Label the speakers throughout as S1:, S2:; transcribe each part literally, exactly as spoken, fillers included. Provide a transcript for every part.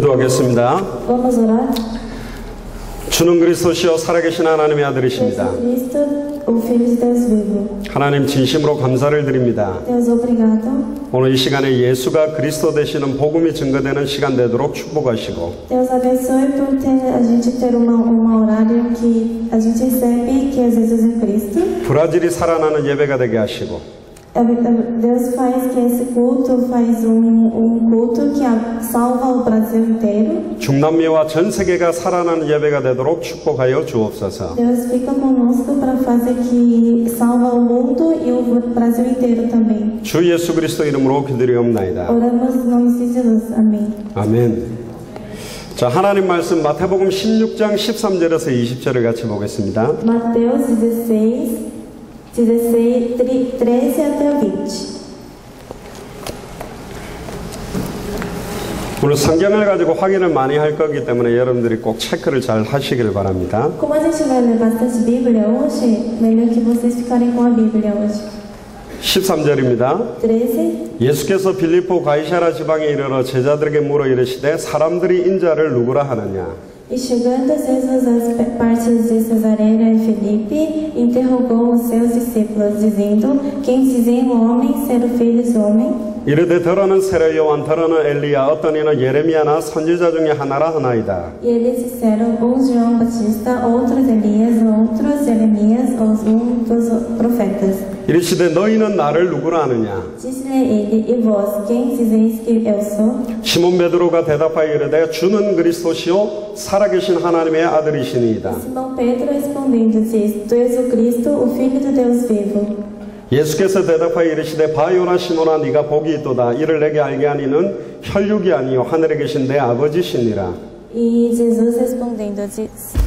S1: 기도하겠습니다.
S2: Vamos orar.
S1: 주는 그리스도시요 살아계신 하나님의 아들이십니다.
S2: Jesus Cristo, o Filho de Deus vivo.
S1: 하나님 진심으로 감사를 드립니다.
S2: Deus, obrigado.
S1: 오늘 이 시간에 예수가 그리스도 되시는 복음이 증거되는 시간 되도록 축복하시고
S2: Deus abençoe por ter, a gente ter uma, uma horário que a gente recebe que Jesus é Cristo.
S1: 브라질이 살아나는 예배가 되게 하시고
S2: Deus faz que esse culto faz um, um culto que salva o Brasil inteiro.
S1: 중남미와 전 세계가 살아나는 예배가 되도록 축복하여 주옵소서.
S2: Deus fica conosco para fazer que salva o mundo e o Brasil inteiro também.
S1: 주 예수 그리스도 이름으로 기도리옵나이다.
S2: Oramos no nome de Jesus. Amém.
S1: 아멘. 자, 하나님 말씀 마태복음 십육 장 십삼 절에서 이십 절을 같이 보겠습니다.
S2: Mateus dezesseis, dezesseis, treze até vinte.
S1: 오늘 성경을 가지고 확인을 많이 할 거기 때문에 여러분들이 꼭 체크를 잘 하시길 바랍니다.
S2: Como a gente vai ler bastante Bíblia hoje, melhor que vocês ficarem com a Bíblia hoje.
S1: 십삼 절입니다.
S2: treze.
S1: 예수께서 빌립보 가이사랴 지방에 이르러 제자들에게 물어 이르시되 사람들이 인자를 누구라 하느냐.
S2: E chegando Jesus às partes de Cesareia e Filipe, interrogou os seus discípulos, dizendo: Quem dizem o homem ser o filho do homem?
S1: 이르되 더러는 세례 요한 더러는 엘리야 어떤 이는 예레미야나 선지자 중에 하나라 하나이다.
S2: E eles disseram: uns João Batista, outros Elias, outros Jeremias, ou um dos profetas.
S1: 이르시되 너희는 나를 누구라 하느냐.
S2: Disse-lhe ele: E vós, quem dizeis que eu sou?
S1: 시몬 베드로가 대답하여 이르되 주는 그리스도시요 살아계신 하나님의 아들이시니이다.
S2: Simão Pedro respondendo disse: Tu és o Cristo, o Filho do Deus vivo.
S1: 예수께서 대답하여 이르시되 바요나 시몬아 네가 복이 있도다. 이를 내게 알게 하니는 혈육이 아니요 하늘에 계신 내 아버지시니라.
S2: E Jesus respondendo disse: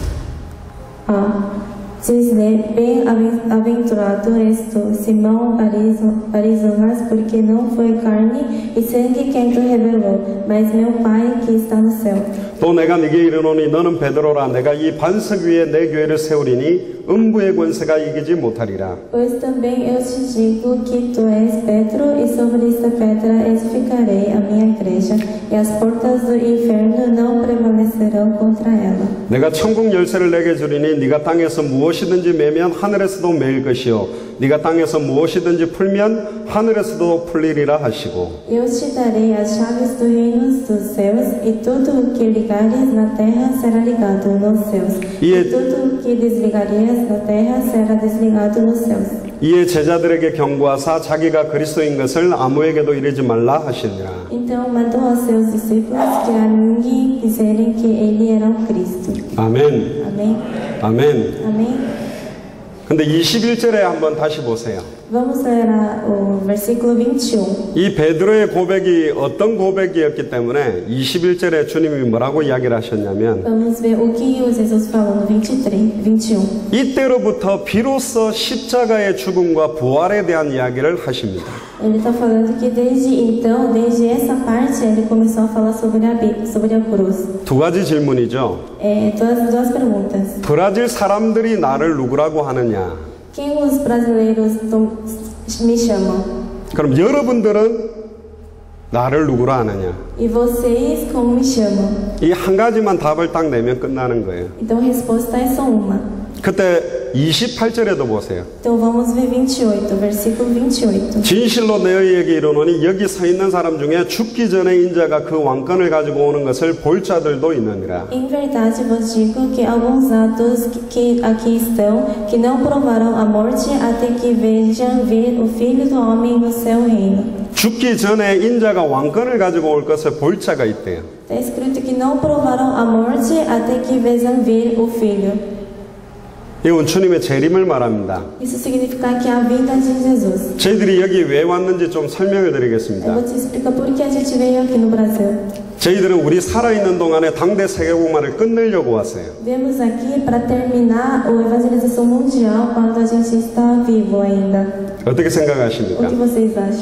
S2: Ah, diz-lhe: Bem-aventurado és tu, Simão Barizonas, porque não foi carne e sangue quem te revelou, mas meu Pai que está no céu.
S1: 또 내가 네게 이르노니 너는 베드로라. 내가 이 반석 위에 내 교회를 세우리니 음부의 권세가 이기지 못하리라.
S2: Pois também eu te digo que tu és Pedro, e sobre esta pedra edificarei a minha igreja, e as portas do inferno não prevalecerão contra ela.
S1: 내가 천국 열쇠를 내게 주리니 네가 땅에서 무엇이든지 매면 하늘에서도 매일 것이요 네가 땅에서 무엇이든지 풀면 하늘에서도 풀리리라 하시고.
S2: Eu te darei as chaves do reino dos céus, e tudo o que ligares na terra será ligado nos céus, e tudo o que desligares na terra será desligado nos céus.
S1: 이에 제자들에게 경고하사 자기가 그리스도인 것을 아무에게도 이르지 말라 하시니라.
S2: Então mandou aos seus discípulos que a ninguém dizerem que ele era o Cristo.
S1: 아멘.
S2: Amém.
S1: 아멘.
S2: Amém.
S1: 근데 이십일 절에 한번 다시 보세요.
S2: Vamos ler a, o versículo vinte e um.
S1: 이 베드로의 고백이 어떤 고백이었기 때문에 이십일 절에 주님이 뭐라고 이야기를 하셨냐면
S2: Vamos ver o que o Jesus falou no vinte e três, vinte e um.
S1: 이때로부터 비로소 십자가의 죽음과 부활에 대한 이야기를 하십니다.
S2: Ele está falando que desde então, desde essa parte, ele começou a falar sobre a, sobre a cruz.
S1: 두 가지 질문이죠.
S2: É, duas, duas perguntas.
S1: 브라질 사람들이 나를 누구라고 하느냐?
S2: Quem os brasileiros tão, me chamam?
S1: 그럼 여러분들은 나를 누구라 하느냐?
S2: E vocês como me chamam?
S1: 이 한 가지만 답을 딱 내면 끝나는 거예요.
S2: Então a resposta é só uma.
S1: 그때 이십팔 절에도 보세요.
S2: Então vamos ver vinte e oito, versículo vinte e oito.
S1: 진실로 너희에게 이르노니 여기 서 있는 사람 중에 죽기 전에 인자가 그 왕권을 가지고 오는 것을 볼 자들도 있느니라.
S2: Em verdade vos digo que alguns atos que aqui estão, que não provarão a morte até que vejam vir o Filho do Homem no seu reino.
S1: 죽기 전에 인자가 왕권을 가지고 올 것을 볼 자가 있대요.
S2: Está escrito que não provarão a morte até que vejam vir o Filho.
S1: 이건 주님의 재림을 말합니다.
S2: Isso significa que a vinda de Jesus.
S1: 저희들이 여기 왜 왔는지 좀 설명을
S2: Eu
S1: 드리겠습니다.
S2: vou te explicar por que a gente veio aqui no Brasil.
S1: 저희들은 우리 살아있는 동안에 당대 세계복음화를 끝내려고 왔어요.
S2: Viemos aqui para terminar a evangelização mundial quando a gente está vivo ainda.
S1: 어떻게
S2: O
S1: 생각하십니까?
S2: que vocês acham?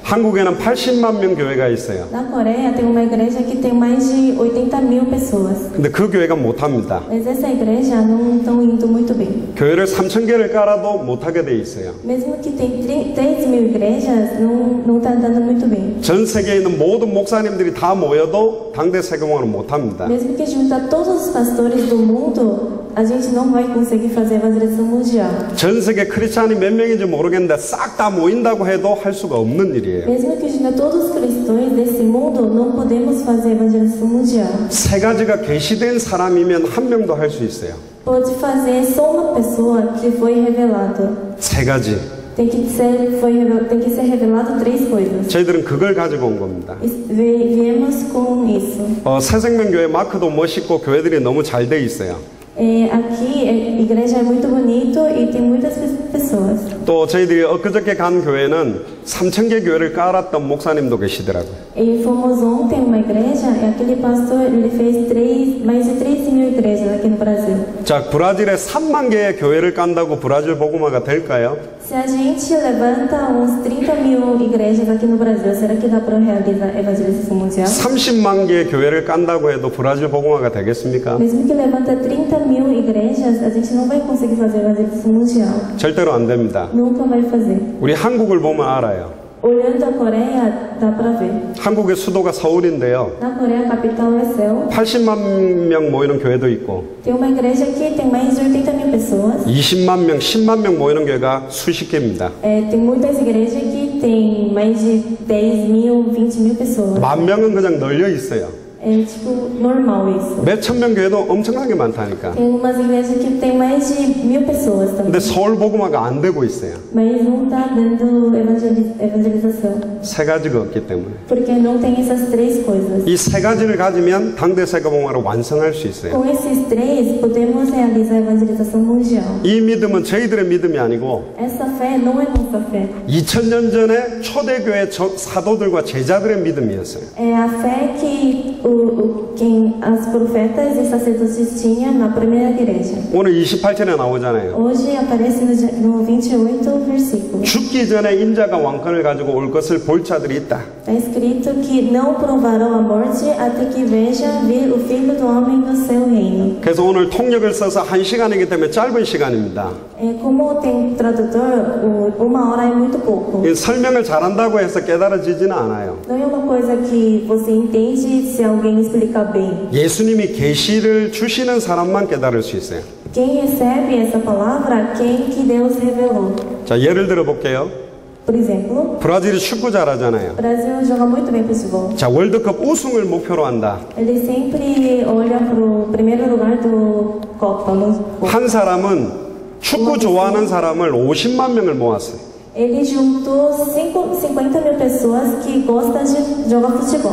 S1: 한국에는 팔십만 명 교회가 있어요.
S2: Na Coreia tem uma igreja que tem mais de oitenta mil pessoas.
S1: 근데 그 교회가 못합니다.
S2: Mas essa igreja não estão indo muito bem.
S1: 교회를 삼천 개를 깔아도 못하게 돼 있어요.
S2: Mesmo que tem três mil igrejas, não não está andando muito bem.
S1: 전 세계에 있는 모든 목사님들이 다 모여도 당대 세계공헌은 못합니다.
S2: Mesmo que junta todos os pastores do mundo, a gente não vai conseguir fazer evangelização mundial.
S1: 전 세계 크리스찬이 몇 명인지 모르겠는데 싹 다 모인다고 해도 할 수가 없는 일이에요.
S2: Mesmo que junta todos os cristãos desse mundo, não podemos fazer evangelização mundial.
S1: 세 가지가 계시된 사람이면 한 명도 할 수 있어요.
S2: Pode fazer só uma pessoa que foi revelado.
S1: 세 가지.
S2: Tem que ser foi revel- tem que ser revelado três coisas.
S1: 저희들은 그걸 가지고 온 겁니다.
S2: Vi- Viemos com isso.
S1: 어, 새생명교회 마크도 멋있고 교회들이 너무 잘 돼 있어요.
S2: É, aqui a igreja é muito bonito e tem muitas pe- pessoas.
S1: 또 저희들이 엊그저께 간 교회는 삼천 개 교회를 깔았던 목사님도 계시더라고요.
S2: E fomos ontem uma igreja e aquele pastor ele fez três, mais de três mil igrejas aqui no Brasil.
S1: 자, 브라질에 삼만 개의 교회를 깐다고 브라질 복음화가 될까요?
S2: Se a gente levanta uns trinta mil igrejas aqui no Brasil, será que dá para realizar a evangelização mundial?
S1: 삼십만 개의 교회를 깐다고 해도 브라질 복음화가 되겠습니까?
S2: Mesmo que levanta trinta mil igrejas, a gente não vai conseguir fazer a evangelização mundial.
S1: 절대로 안 됩니다.
S2: Nunca vai fazer.
S1: 우리 한국을 보면 알아요.
S2: Olhando a Coreia, dá para ver.
S1: 한국의 수도가 서울인데요.
S2: Na Coreia, a capital é Seul.
S1: 팔십만 명 모이는 교회도 있고
S2: Tem uma igreja que tem mais de oitenta mil pessoas.
S1: 이십만 명, 십만 명 모이는 교회가 수십 개입니다.
S2: É, tem muitas igrejas que tem mais de dez mil, vinte mil pessoas.
S1: 만 명은 그냥 널려 있어요.
S2: É tipo normal isso.
S1: 몇천 명 교회도 엄청나게 많다니까.
S2: Tem umas igrejas que tem mais de mil pessoas também.
S1: 근데 서울 복음화가 안 되고 있어요.
S2: Mas não está dando evangeli- evangelização.
S1: 세 가지가 없기 때문에.
S2: Porque não tem essas três coisas.
S1: 이 세 가지를 가지면 당대 세계복음화를 완성할 수 있어요.
S2: Com esses três, podemos realizar a evangelização mundial.
S1: 이 믿음은 저희들의 믿음이 아니고
S2: Essa fé não é nossa fé.
S1: 이천 년 전에 초대교회 저- 사도들과 제자들의 믿음이었어요.
S2: É a fé que o, o, quem as profetas e sacerdotes tinham na primeira igreja.
S1: 오늘 이십팔 절에 나오잖아요.
S2: Hoje aparece no, dia- no vinte e oito versículo.
S1: 죽기 전에 인자가 왕권을 가지고 올 것을 볼 자들이 있다.
S2: Está escrito que não provarão a morte até que vejam vir o Filho do Homem no seu reino.
S1: 그래서 오늘 통역을 써서 한 시간이기 때문에 짧은 시간입니다.
S2: É, como tem tradutor, o, uma hora é muito pouco.
S1: 이 설명을 잘한다고 해서 깨달아지지는 않아요.
S2: Não é uma coisa que você entende se alguém explicar bem.
S1: 예수님이 계시를 주시는 사람만 깨달을 수 있어요.
S2: Quem recebe essa palavra, quem que Deus revelou.
S1: 자, 예를 들어 볼게요.
S2: Por exemplo,
S1: 브라질이 축구 잘하잖아요.
S2: o Brasil joga muito bem futebol.
S1: 자, 월드컵 우승을 목표로 한다.
S2: Ele sempre olha para o primeiro lugar do Copa. no-
S1: 한 사람은 축구 좋아하는 사람을 오십만 명을 모았어요.
S2: Ele juntou cinco, cinquenta mil pessoas que gostam de jogar futebol.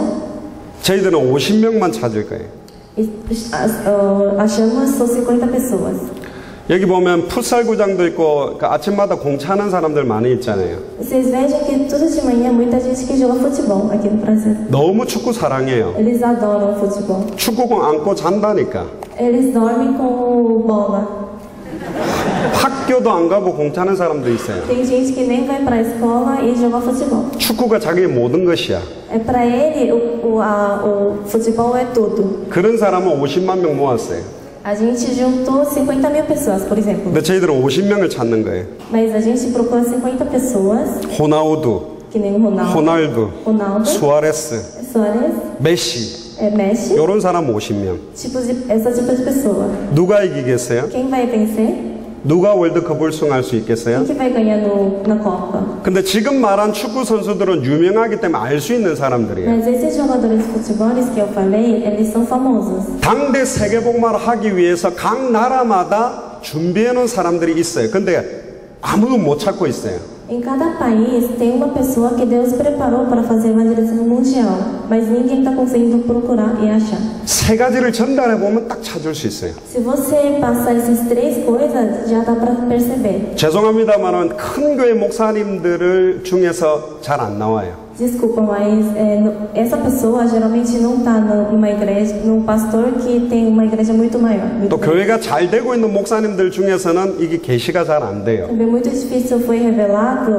S1: 저희들은 오십 명만 찾을 거예요.
S2: E, as- ah, achamos só cinquenta pessoas.
S1: 여기 보면 풋살구장도 있고 그 아침마다 공차하는 사람들 많이 있잖아요.
S2: Vocês vejam que tudo de manhã muita gente que joga futebol aqui no Brasil.
S1: 너무 축구 사랑해요.
S2: Eles adoram futebol.
S1: 축구공 안고 잔다니까.
S2: Eles dormem com bola.
S1: 학교도 안 가고 공차는 사람도 있어요.
S2: Tem gente que nem vai para a escola e joga futebol.
S1: 축구가 자기의 모든 것이야.
S2: É para ele o, o, a, o futebol é tudo.
S1: 그런 사람은 오십만 명 모았어요.
S2: A gente juntou cinquenta mil pessoas, por exemplo.
S1: 근데 저희들은 오십 명을 찾는 거예요.
S2: Mas a gente procura cinquenta pessoas,
S1: 호나우두,
S2: que nem o Ronaldo,
S1: 호날두,
S2: Ronaldo,
S1: 수아레스,
S2: Suárez,
S1: 메시
S2: é, Messi,
S1: 이런 사람 오십 명.
S2: tipo de, essa tipo de pessoa.
S1: 누가 이기겠어요?
S2: Quem vai vencer?
S1: 누가 월드컵 우승할 수 있겠어요?
S2: Quem que vai ganhar no, na Copa?
S1: 근데 지금 말한 축구 선수들은 유명하기 때문에 알 수 있는 사람들이에요.
S2: Mas esses jogadores de futebol que eu falei, eles são famosos.
S1: 당대 세계복음화를 하기 위해서 각 나라마다 준비해 놓은 사람들이 있어요. 근데 아무도 못 찾고 있어요.
S2: Em cada país tem uma pessoa que Deus preparou para fazer evangelização mundial, mas ninguém está conseguindo procurar e achar.
S1: 세 가지를 전달해 보면 딱 찾을 수 있어요.
S2: Se você passar essas três coisas, já dá para perceber.
S1: 죄송합니다만은 큰 교회 목사님들을 중에서 잘 안 나와요.
S2: Desculpa, mas é, no- essa pessoa geralmente não está numa igreja, num pastor que tem uma igreja muito maior. Muito
S1: 또
S2: grande.
S1: 교회가 잘 되고 있는 목사님들 중에서는 이게 계시가 잘 안 돼요.
S2: Também muito difícil foi revelado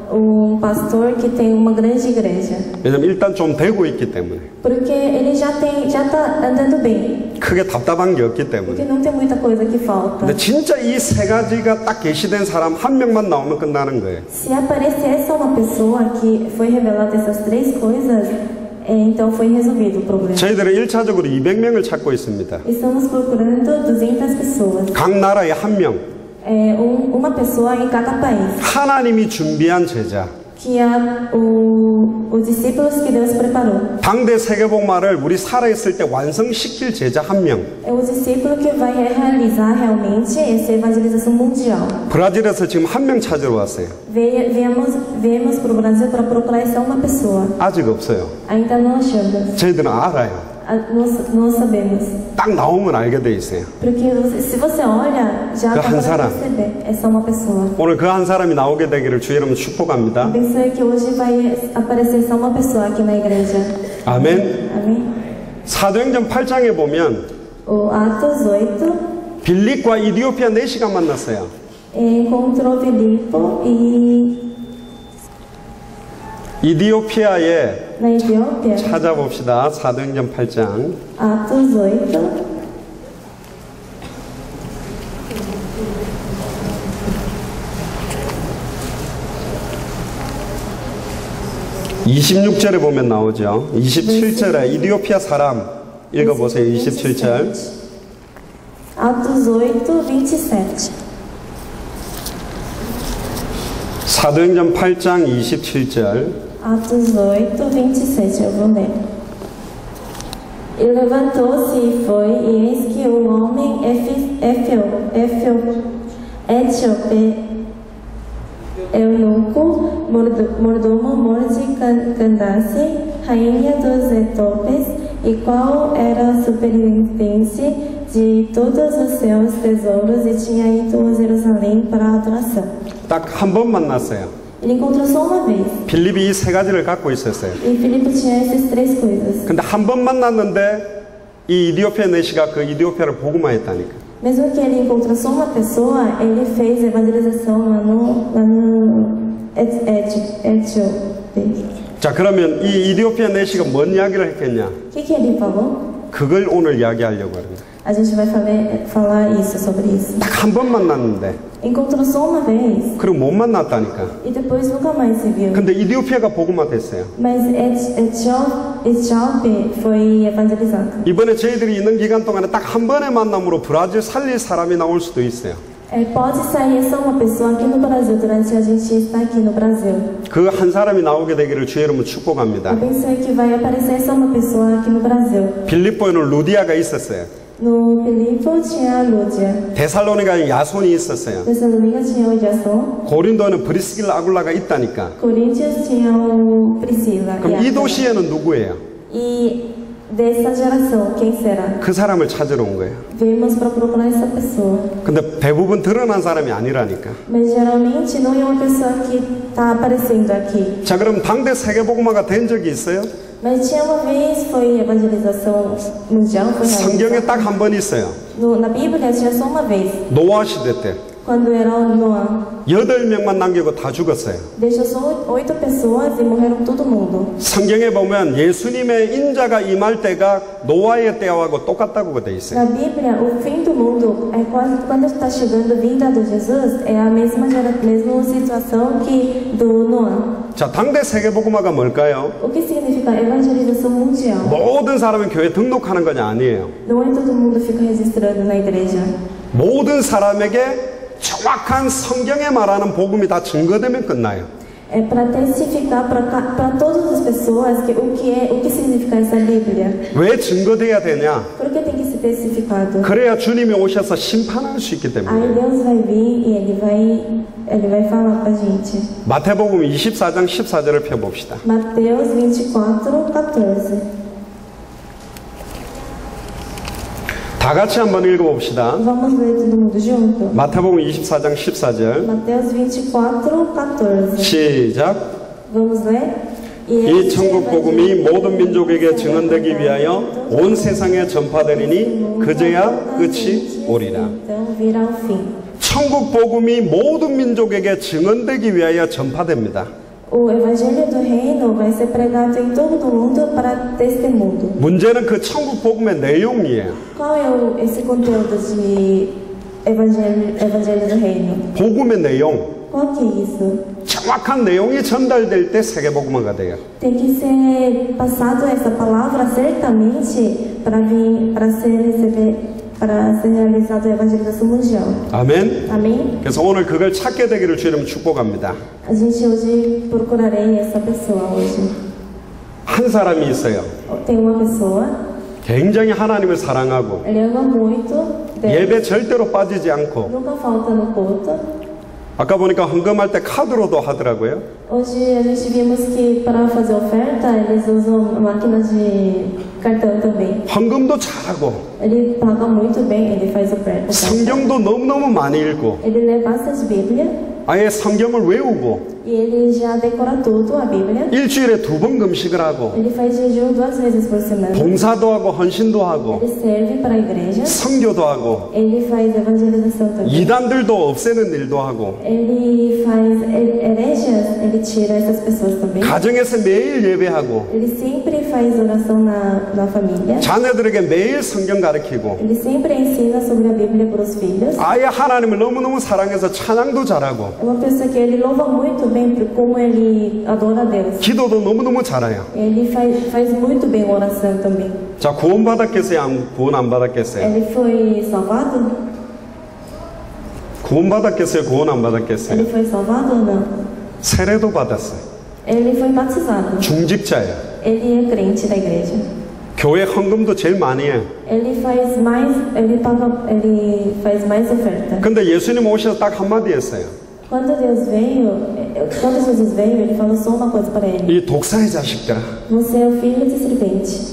S2: um pastor que tem uma grande igreja.
S1: 왜냐면 일단 좀 되고 있기 때문에.
S2: Porque ele já tem, já está andando bem.
S1: 크게 답답한 게 없기
S2: Porque
S1: 때문에.
S2: não tem muita coisa que falta.
S1: 근데 진짜 이 세 가지가 딱 계시된 사람 한 명만 나오면 끝나는 거예요.
S2: Se aparecer só uma pessoa que foi revelada essas três coisas, é, então foi resolvido o problema.
S1: 저희들은 일 차적으로 이백 명을 찾고 있습니다.
S2: Estamos procurando duzentas pessoas.
S1: 각 나라에 한 명.
S2: É, um, uma pessoa em cada país.
S1: 하나님이 준비한 제자.
S2: Que é o, os discípulos que Deus preparou.
S1: 당대 세계복음화를 우리 살아있을 때 완성시킬 제자 한 명.
S2: É o discípulo que vai realizar realmente essa evangelização mundial.
S1: 브라질에서 지금 한 명 찾으러 왔어요.
S2: Ve- Viemos, viemos para o Brasil para procurar essa uma pessoa.
S1: 아직 없어요.
S2: Ainda não achamos.
S1: 저희들은 알아요.
S2: Ah, Nós, nós sabemos.
S1: 딱 나오면 알게 돼 있어요.
S2: Porque você- se você olha, já
S1: 그
S2: dá
S1: 한
S2: para
S1: 사람.
S2: perceber. É só uma pessoa.
S1: 오늘 그 한 사람이 나오게 되기를 주 이름으로 축복합니다.
S2: Pensei que hoje vai aparecer só uma pessoa aqui na igreja.
S1: 아멘.
S2: Amém?
S1: 사도행전 팔 장에 보면
S2: O Atos oito
S1: 빌립과 이디오피아 넷이가 만났어요.
S2: encontrou Filipe e
S1: 이디오피아에
S2: na Etiópia.
S1: 찾아봅시다. 사도행전 팔 장.
S2: Atos oito.
S1: 이십육 절에 보면 나오죠. 이십칠 절에 이디오피아 사람 읽어보세요. 이십칠 절.
S2: Atos oito, vinte e sete.
S1: 사도행전 팔 장 이십칠 절.
S2: Atos oito, vinte e sete, eu vou ler. E levantou-se e foi, e eis que um homem efi- efio- efio- etíope, eunuco, mordo- mordomo Morde Can- Candace, rainha dos etópes, e qual era superintendente de todos os seus tesouros, e tinha ido a Jerusalém para a adoração.
S1: 딱 한 번 만났어요.
S2: Ele encontrou só uma vez.
S1: 빌립이 이 세 가지를 갖고 있었어요.
S2: E Filipe tinha essas três coisas.
S1: 근데 한 번 만났는데 이 이디오피아 내시가 그 이디오피아를 복음화했다니까.
S2: Mesmo que ele encontrou só uma pessoa, ele fez evangelização lá no, lá no Et- Eti- Etíope.
S1: 자, 그러면 이 이디오피아 내시가 뭔 이야기를 했겠냐?
S2: O que, que ele falou?
S1: 그걸 오늘 이야기하려고 합니다.
S2: A gente vai falar, falar isso, sobre isso.
S1: 딱 한 번 만났는데
S2: Encontrou só uma vez
S1: 그리고 못 만났다니까.
S2: e depois nunca mais se viu.
S1: 근데 이디오피아가 복음화됐어요.
S2: Mas Et- Etió- Etíope foi evangelizado.
S1: 이번에 저희들이 있는 기간 동안에 딱 한 번의 만남으로 브라질 살릴 사람이 나올 수도 있어요.
S2: É, pode sair só uma pessoa aqui no Brasil durante a gente estar aqui no Brasil.
S1: 그 한 사람이 나오게 되기를 주의 이름으로 축복합니다.
S2: Eu pensei que vai aparecer só uma pessoa aqui no Brasil.
S1: 빌립보에는 루디아가 있었어요.
S2: No Filipe tinha a Lúdia.
S1: 데살로니가에 야손이 있었어요.
S2: Tessalônica tinha o Jason.
S1: 고린도에는 브리스길라 아굴라가 있다니까.
S2: Corinthians tinha o Priscila.
S1: 그럼
S2: E
S1: 이
S2: a-
S1: 도시에는 누구예요?
S2: E dessa geração, quem será?
S1: 그 사람을 찾으러 온 거예요.
S2: Vimos para procurar essa pessoa.
S1: 근데 대부분 드러난 사람이 아니라니까.
S2: Mas geralmente não é uma pessoa que está aparecendo aqui.
S1: 자, 그럼 당대 세계복음화가 된 적이 있어요?
S2: Mas tinha uma vez, foi evangelização mundial, foi
S1: 성경에
S2: realizada.
S1: 딱 한 번 있어요.
S2: No, na Bíblia tinha só uma vez,
S1: 노아 시대 때
S2: quando era o Noah.
S1: 여덟 명만 남기고 다 죽었어요.
S2: Deixou só oito pessoas e morreram todo mundo.
S1: 성경에 보면 예수님의 인자가 임할 때가 노아의 때하고 똑같다고 돼 있어요.
S2: Na Bíblia, o fim do mundo é quase quando está chegando a vinda de Jesus, é a mesma gera- mesma situação que do Noah.
S1: 자, 당대 세계복음화가 뭘까요?
S2: O que significa evangelização mundial?
S1: 모든 사람은 교회 등록하는 거냐? 아니에요.
S2: Não é todo mundo fica registrando na igreja.
S1: 모든 사람에게 정확한 성경에 말하는 복음이 다 증거되면 끝나요.
S2: É para testificar para todas as pessoas que o que é, o que significa essa Bíblia.
S1: 왜 증거돼야 되냐?
S2: Por que tem que ser testificado?
S1: 그래야 주님이 오셔서 심판할 수 있기
S2: Aí
S1: 때문에.
S2: Deus vai vir e ele vai ele vai falar para a gente.
S1: 마태복음 이십사 장 십사 절을 펴봅시다.
S2: Mateus vinte e quatro, quatorze.
S1: 다 같이 한번 읽어봅시다.
S2: Vamos ler todo mundo junto?
S1: 마태복음 이십사 장 십사 절
S2: Mateus vinte e quatro, quatorze.
S1: 시작.
S2: Vamos ler?
S1: 이 천국 복음이 모든 민족에게 증언되기 위하여 온 세상에 전파되리니 그제야 끝이 오리라.
S2: Então virá o fim.
S1: 천국 복음이 모든 민족에게 증언되기 위하여 전파됩니다.
S2: O Evangelho do Reino vai ser pregado em todo o mundo para testemunho.
S1: 문제는 그 천국 복음의 내용이에요.
S2: Qual é o, esse conteúdo de Evangelho, Evangelho do Reino?
S1: 복음의 내용.
S2: Qual que é isso?
S1: 정확한 내용이 전달될 때 세계복음화가 돼요.
S2: Tem que ser passado essa palavra certamente para vir para ser receber, para ser realizado a evangelização mundial.
S1: 아멘.
S2: Amém?
S1: 그래서 오늘 그걸 찾게 되기를 주님 축복합니다.
S2: A gente hoje procurarei essa pessoa hoje.
S1: 한 사람이 있어요.
S2: Tem uma pessoa,
S1: 굉장히 하나님을 사랑하고
S2: ele ama muito Deus,
S1: 예배 절대로 빠지지 않고
S2: nunca falta no culto.
S1: 아까 보니까 헌금할 때 카드로도 하더라고요.
S2: Hoje a gente vimos que para fazer oferta eles usam máquina de cartão também.
S1: 헌금도 잘하고
S2: Ele paga muito bem, ele faz oferta.
S1: 성경도 너무너무 많이 읽고
S2: Ele lê bastante Bíblia
S1: 아예 성경을 외우고
S2: e ele já decora tudo a Bíblia.
S1: 일주일에 두 번 금식을 하고
S2: Ele faz jejum duas vezes por semana.
S1: 봉사도 하고 헌신도 하고
S2: Ele serve para a igreja.
S1: 선교도 하고
S2: Ele faz evangelização também.
S1: 이단들도 없애는 일도 하고
S2: Ele faz hereges, ele tira essas pessoas também.
S1: 가정에서 매일 예배하고
S2: Ele sempre faz oração na, na família.
S1: 자녀들에게 매일 성경 가르치고
S2: Ele sempre ensina sobre a Bíblia para os filhos.
S1: 아예 하나님을 너무너무 사랑해서 찬양도 잘하고
S2: É uma pessoa que ele louva muito bem por como ele adora a Deus.
S1: 기도도 너무너무 잘해요.
S2: Ele faz, faz muito bem a oração também.
S1: 자, 구원 받았겠어요? 안- 구원 안 받았겠어요?
S2: Ele foi salvado?
S1: 구원 받았겠어요? 구원 안 받았겠어요?
S2: Ele foi salvado ou não?
S1: 세례도 받았어요.
S2: Ele foi batizado.
S1: 중직자예요.
S2: Ele é crente da igreja.
S1: 교회 헌금도 제일 많이 해요.
S2: Ele faz mais, ele paga, ele faz mais oferta.
S1: 근데 예수님 오셔서 딱 한마디 했어요.
S2: Quando Deus veio, eh, quando Jesus veio, ele falou só uma coisa para ele:
S1: 이 독사의 자식들아.
S2: você é o filho de serpente.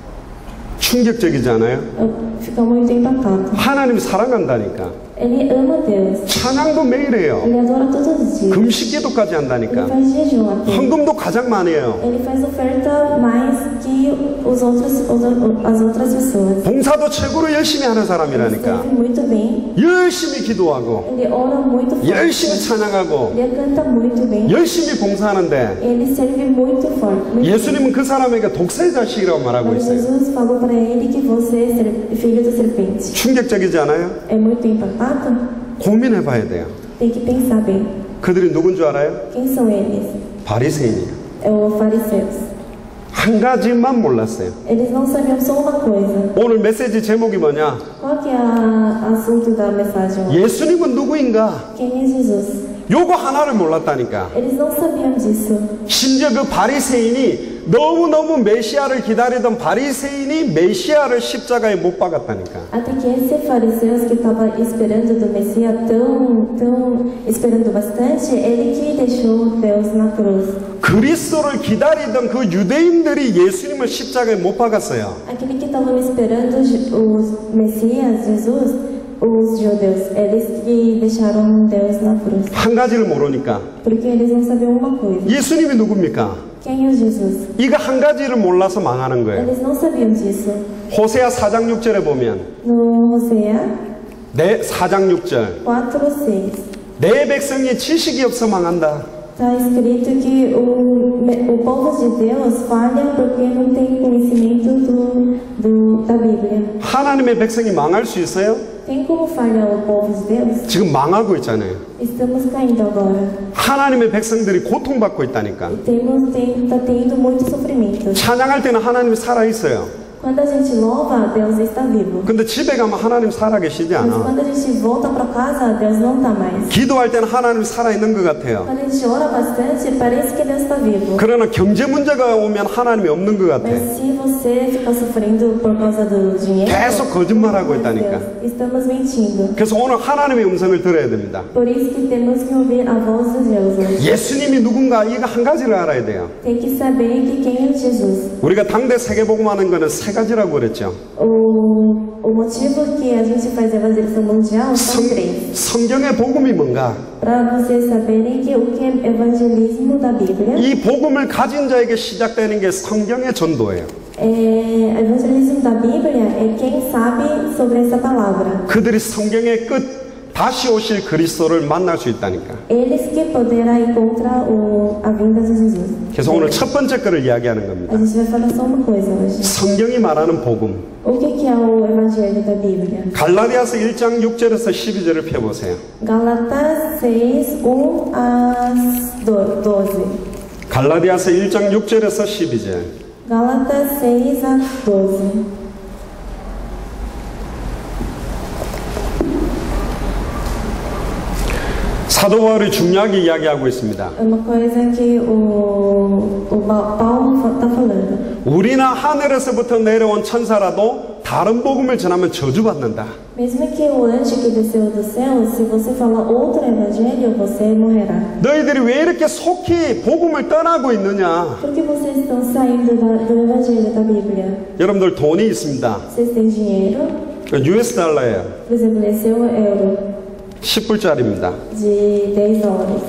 S1: 충격적이지 않아요?
S2: Eu fico muito impactado.
S1: 하나님 사랑한다니까.
S2: Ele ama Deus.
S1: 찬양도 매일 해요.
S2: Ele adora todos os dias.
S1: 금식 기도까지
S2: Ele
S1: 한다니까.
S2: faz jejum até.
S1: 헌금도 가장 많이 해요.
S2: Ele faz oferta mais que os outros, os- as outras pessoas.
S1: 봉사도 최고로 열심히 하는
S2: Ele
S1: 사람이라니까.
S2: serve muito bem.
S1: 열심히 기도하고
S2: Ele ora muito forte.
S1: 열심히 찬양하고
S2: Ele canta muito bem.
S1: 열심히 봉사하는데
S2: Ele serve muito forte. Muito bem.
S1: 예수님은 그 사람에게 독사의 자식이라고 말하고
S2: Mas
S1: 있어요.
S2: Jesus falou para ele que você é ser- filho da serpente.
S1: 충격적이지 않아요?
S2: É muito impactado?
S1: 고민해 봐야 돼요.
S2: Tem que pensar bem.
S1: 그들이 누군 줄 알아요?
S2: Quem são eles?
S1: 바리새인이에요.
S2: É os fariseus.
S1: 한 가지만 몰랐어요.
S2: Eles não sabiam só uma coisa.
S1: 오늘 메시지 제목이 뭐냐?
S2: Qual que é o assunto da mensagem hoje?
S1: 예수님은 누구인가?
S2: Quem é Jesus?
S1: 요거 하나를 몰랐다니까.
S2: Eles não sabiam disso.
S1: 심지어 그 바리새인이 너무너무 메시아를 기다리던 바리새인이 메시아를 십자가에 못 박았다니까.
S2: Até que esses fariseus que estavam esperando do Messias tão, tão esperando bastante, ele que deixou Deus na cruz.
S1: 그리스도를 기다리던 그 유대인들이 예수님을 십자가에 못 박았어요.
S2: Aquele que estavam esperando os Messias, Jesus, os judeus, eles que deixaram Deus na cruz.
S1: 한 가지를 모르니까.
S2: Porque eles não sabiam uma coisa.
S1: 예수님이 누굽니까?
S2: Quem é Jesus?
S1: 이거 한 가지를 몰라서 망하는 거예요.
S2: Eles não sabiam disso.
S1: 호세아 사 장 육 절에 보면
S2: No Hosea
S1: 내 사 장 육 절
S2: quatro, seis,
S1: 내 백성이 지식이 없어 망한다.
S2: está escrito que o, o povo de Deus falha porque não tem conhecimento do, do, da Bíblia.
S1: 하나님의 백성이 망할 수 있어요?
S2: Tem como falhar o povo de Deus?
S1: 지금 망하고 있잖아요.
S2: Estamos caindo agora.
S1: 하나님의 백성들이 고통받고 있다니까.
S2: Temos, tem, tá tendo muito sofrimento.
S1: 찬양할 때는 하나님이 살아있어요.
S2: Quando a gente louva, Deus está vivo.
S1: 근데 집에 가면 하나님 살아계시지
S2: Mas
S1: 않아.
S2: quando a gente volta para casa, Deus não está mais.
S1: 기도할 때는 하나님이 살아있는 것 같아요.
S2: Quando a gente ora bastante, parece que Deus está vivo.
S1: 그러나 경제 문제가 오면 하나님이 없는 것 같아.
S2: Mas se você ficar sofrendo por causa do dinheiro,
S1: 계속 거짓말하고
S2: Deus,
S1: 있다니까.
S2: estamos mentindo.
S1: 그래서 오늘 하나님의 음성을 들어야 됩니다.
S2: Por isso que temos que ouvir a voz de Deus hoje.
S1: 예수님이 누군가 이거 한 가지를 알아야 돼요.
S2: Tem que saber que quem é Jesus.
S1: 우리가 당대 세계복음하는 거는 세 가지라고 그랬죠.
S2: O, o motivo que a gente faz evangelização mundial são
S1: 성,
S2: três.
S1: 성경의 복음이 뭔가?
S2: Para vocês saberem que o que é evangelismo da Bíblia,
S1: 이 복음을 가진 자에게 시작되는 게 성경의 전도예요.
S2: é, evangelismo da Bíblia é quem sabe sobre essa palavra.
S1: 그들이 성경의 끝 다시 오실 그리스도를 만날 수 있다니까.
S2: Eles que poderá encontrar o, a vinda de Jesus.
S1: 그래서 오늘 첫 번째 거를 이야기하는
S2: A
S1: 겁니다.
S2: gente vai falar só uma coisa hoje.
S1: 성경이 말하는 복음.
S2: O que que é o Evangelho da Bíblia?
S1: 갈라디아서 일 장 육 절에서 십이 절을 펴보세요.
S2: Galatas seis, um a doze.
S1: 갈라디아서 일 장 육 절에서 십이 절.
S2: Galatas seis a doze.
S1: 사도 바울이 중요하게 이야기하고 있습니다.
S2: É uma coisa que o, o Ba- Paulo está falando.
S1: 우리나 하늘에서부터 내려온 천사라도 다른 복음을 전하면 저주받는다.
S2: Mesmo que o anjo que desceu do céu, se você falar outro evangelho, você morrerá.
S1: 너희들이 왜 이렇게 속히 복음을 떠나고 있느냐?
S2: Por que vocês estão saindo da, do evangelho da Bíblia?
S1: 여러분들 돈이 있습니다.
S2: Vocês têm dinheiro?
S1: 유에스 달러예요.
S2: Por exemplo, esse é o euro
S1: 십 불짜리입니다.
S2: de dez dólares.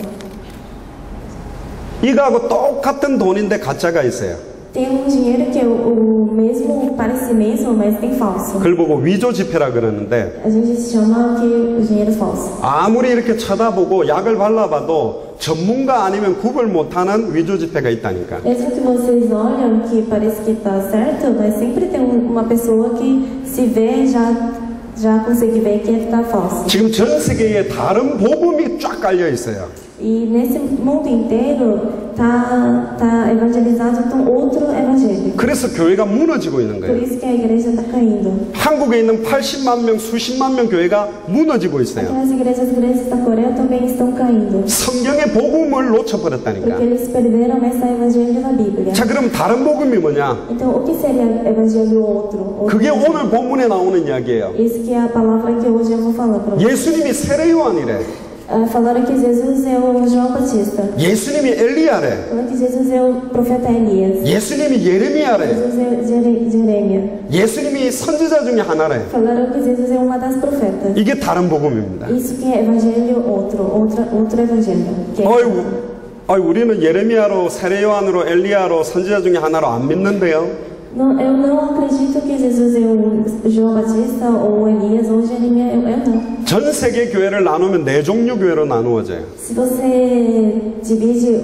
S1: 이거하고 똑같은 돈인데 가짜가 있어요.
S2: Tem um dinheiro que é o, o mesmo, parece mesmo, mas tem falso.
S1: 그걸 보고 위조 지폐라 그러는데
S2: A gente chama que o dinheiro falso.
S1: 아무리 이렇게 쳐다보고 약을 발라봐도 전문가 아니면 구별 못하는 위조 지폐가 있다니까.
S2: Mesmo que vocês olham que parece que está certo, mas sempre tem um- uma pessoa que se vê já já consegue ver que está falso.
S1: 지금 전 세계에 다른 복음이 쫙 깔려 있어요.
S2: E nesse mundo inteiro tá tá evangelizado com outro evangelho.
S1: 그래서 교회가 무너지고 있는
S2: Por
S1: 거예요.
S2: isso que a igreja está caindo.
S1: 한국에 있는 팔십만 명, 수십만 명 교회가 무너지고 있어요.
S2: Aquelas igrejas grandes da Coreia também estão caindo.
S1: 성경의 복음을 놓쳐버렸다니까.
S2: Porque eles perderam esse evangelho da Bíblia.
S1: 자, 그럼 다른 복음이 뭐냐?
S2: Então, o que seria evangelho outro? outro
S1: 그게
S2: evangelho?
S1: 오늘 본문에 나오는 이야기예요.
S2: Isso que é a palavra que hoje eu vou falar para vocês.
S1: 예수님이 세례 요한이래.
S2: Ah, falaram que Jesus é o João Batista.
S1: 예수님이 엘리야래.
S2: Falaram que Jesus é o profeta Elias.
S1: 예수님이 예레미야래.
S2: Jesus é Jere- Jeremias.
S1: 예수님이 선지자 중에 하나래.
S2: Falaram que Jesus é uma das profetas.
S1: 이게 다른 복음입니다.
S2: Isso que é evangelho outro, outra, outro evangelho. Que é
S1: 아이고, 아이 우리는 예레미야로, 세례 요한으로, 엘리야로, 선지자 중에 하나로 안 믿는데요.
S2: não, eu não acredito que Jesus é o João Batista ou Elias ou Jeremias. Eu, eu não.
S1: 전 세계 교회를 나누면 네 종류 교회로 나누어져요.
S2: Se você divide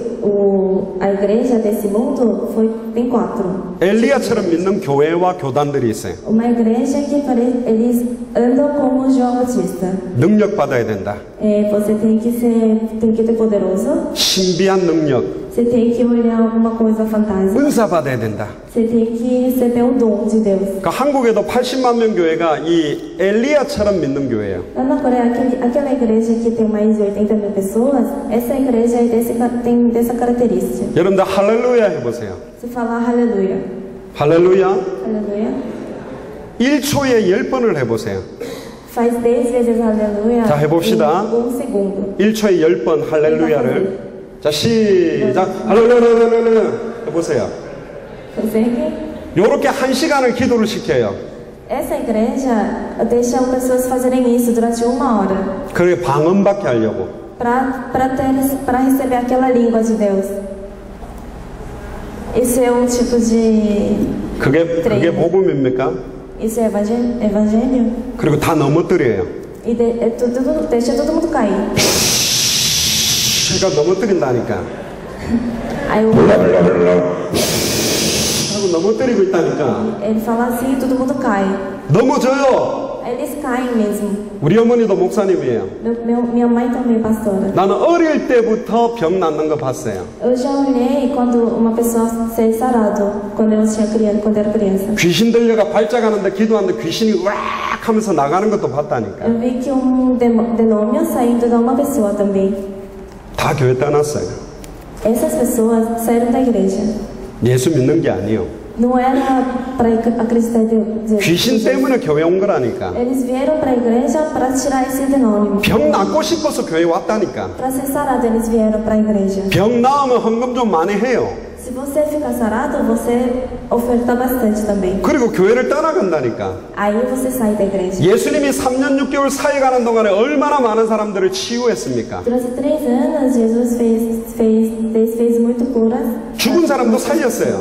S2: o, a igreja desse mundo, foi, tem quatro.
S1: 엘리야처럼 믿는 교회와 교단들이 있어요.
S2: Uma igreja que pare, eles andam como João Batista.
S1: 능력 받아야 된다.
S2: É, você tem que ser, tem que ter poderoso.
S1: 신비한 능력,
S2: Você tem que olhar alguma coisa fantástica.
S1: 은사 받아야 된다.
S2: Você tem que receber o dom de Deus.
S1: 그러니까 한국에도 팔십만 명 교회가 이 엘리야처럼 믿는 교회예요.
S2: Lá na Coreia, aquele, aquela igreja que tem mais de oitenta mil pessoas, essa igreja é desse, tem dessa característica.
S1: 여러분들 할렐루야 해보세요.
S2: Você fala aleluia.
S1: 할렐루야.
S2: Aleluia.
S1: 일 초에 열 번을 해보세요.
S2: Faz dez vezes aleluia
S1: 자, 해봅시다.
S2: em um segundo.
S1: 일 초에 열 번 할렐루야를. 자, 시작. 할렐루야 해보세요.
S2: Consegue?
S1: 요렇게 한 시간을 기도를 시켜요.
S2: Essa igreja deixa as pessoas fazerem isso durante uma hora.
S1: 그렇게 방언받게 하려고.
S2: Para receber aquela língua de Deus. Isso é um tipo de
S1: 그게, 그게
S2: treino.
S1: 복음입니까?
S2: Isso é evangelho? evangelho?
S1: 그리고 다 넘어뜨려요.
S2: E de, é tudo, tudo, deixa todo mundo cair.
S1: 제가 넘어뜨린다니까.
S2: Aí o,
S1: 하고 넘어뜨리고 있다니까.
S2: ele fala assim e todo mundo cai.
S1: 넘어져요.
S2: Aí eles caem mesmo.
S1: 우리 어머니도 목사님이에요.
S2: Meu, meu, minha mãe também é pastora.
S1: 나는 어릴 때부터 병 낫는 거 봤어요.
S2: Eu já olhei quando uma pessoa ser sarado, quando eu tinha criança, quando era criança.
S1: 귀신 들려가 발작하는데 기도하는데 귀신이 왁 하면서 나가는 것도 봤다니까.
S2: Eu vi que um demo- demônio saindo de uma pessoa também.
S1: 다 교회 떠났어요.
S2: Essas pessoas saíram da igreja.
S1: 예수 믿는 게 아니에요.
S2: Não era para acreditar em Deus.
S1: 귀신 때문에 교회 온 거라니까.
S2: Eles vieram para a igreja para tirar esse demônio.
S1: 병 낫고 싶어서 교회 왔다니까.
S2: Para ser sarado, eles vieram para a igreja.
S1: 병 나으면 헌금 좀 많이 해요.
S2: Se você ficar sarado, você oferta bastante também.
S1: 그리고 교회를 떠나간다니까.
S2: Aí você sai da igreja.
S1: 예수님이 삼 년 육 개월 사회 가는 동안에 얼마나 많은 사람들을 치유했습니까?
S2: Durante três anos, Jesus fez, fez, Deus fez muito curas.
S1: 죽은 사람도 살렸어요.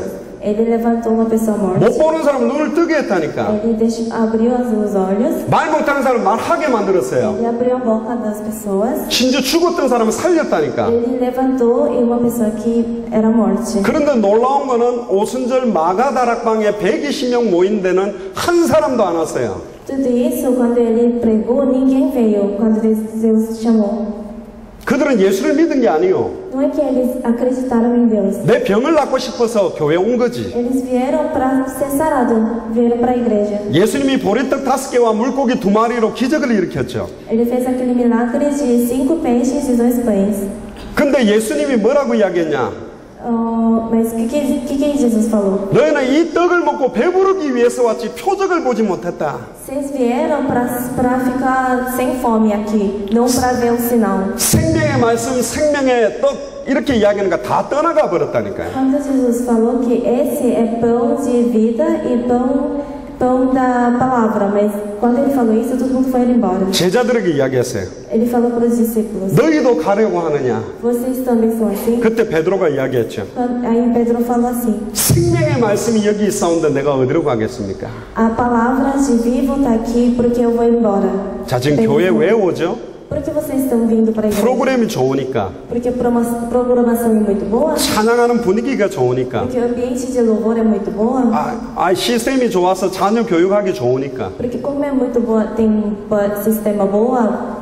S2: Ele levantou uma pessoa morta.
S1: 못 보는 사람은 눈을 뜨게 했다니까.
S2: Ele deixou, abriu os olhos.
S1: 말 못하는 사람을 말하게 만들었어요.
S2: Ele abriu a boca das pessoas.
S1: 심지어 죽었던 사람을 살렸다니까.
S2: Ele levantou e uma pessoa que era morte.
S1: 그런데 놀라운 거는 오순절 마가다락방에 백이십 명 모인 데는 한 사람도 안 왔어요.
S2: Tudo isso, quando ele pregou, ninguém veio quando Deus chamou.
S1: 그들은 예수를 믿은 게 아니요.
S2: Não é que eles acreditaram em Deus.
S1: 내 병을 낫고 싶어서 교회 온 거지.
S2: Eles vieram para ser sarados, vieram para a igreja.
S1: 예수님이 보리떡 다섯 개와 물고기 두 마리로 기적을 일으켰죠.
S2: Ele fez aquele milagre de cinco peixes e dois pães.
S1: 근데 예수님이 뭐라고 이야기했냐?
S2: Oh, mas o que, que, que, que Jesus falou?
S1: 너희는 이 떡을 먹고 배부르기 위해서 왔지 표적을 보지 못했다.
S2: Vocês vieram para ficar sem fome aqui, não para ver o sinal.
S1: 생명의 말씀, 생명의 떡 이렇게 이야기하는 거 다 떠나가 버렸다니까요.
S2: Quando Jesus falou que esse é pão de vida e pão, pão da palavra, mas quando ele falou isso, todo mundo foi embora.
S1: 제자들에게 이야기했어요.
S2: Ele falou para os discípulos:
S1: 너희도 가려고 하느냐?
S2: vocês também são assim?
S1: 그때 베드로가 이야기했죠.
S2: Aí Pedro falou assim:
S1: 생명의 말씀이 여기 있사온데 내가 어디로 가겠습니까?
S2: a palavra de vivo está aqui porque eu vou embora.
S1: 자, 지금 교회 왜 오죠?
S2: Por que vocês estão vindo para a igreja?
S1: 프로그램이 좋으니까,
S2: Porque a promo- programação é muito boa?
S1: 찬양하는 분위기가 좋으니까,
S2: Porque o ambiente de louvor é muito boa?
S1: 아, 아, 시스템이 좋아서 자녀 교육하기 좋으니까.
S2: Porque como é muito boa, tem bo- sistema boa,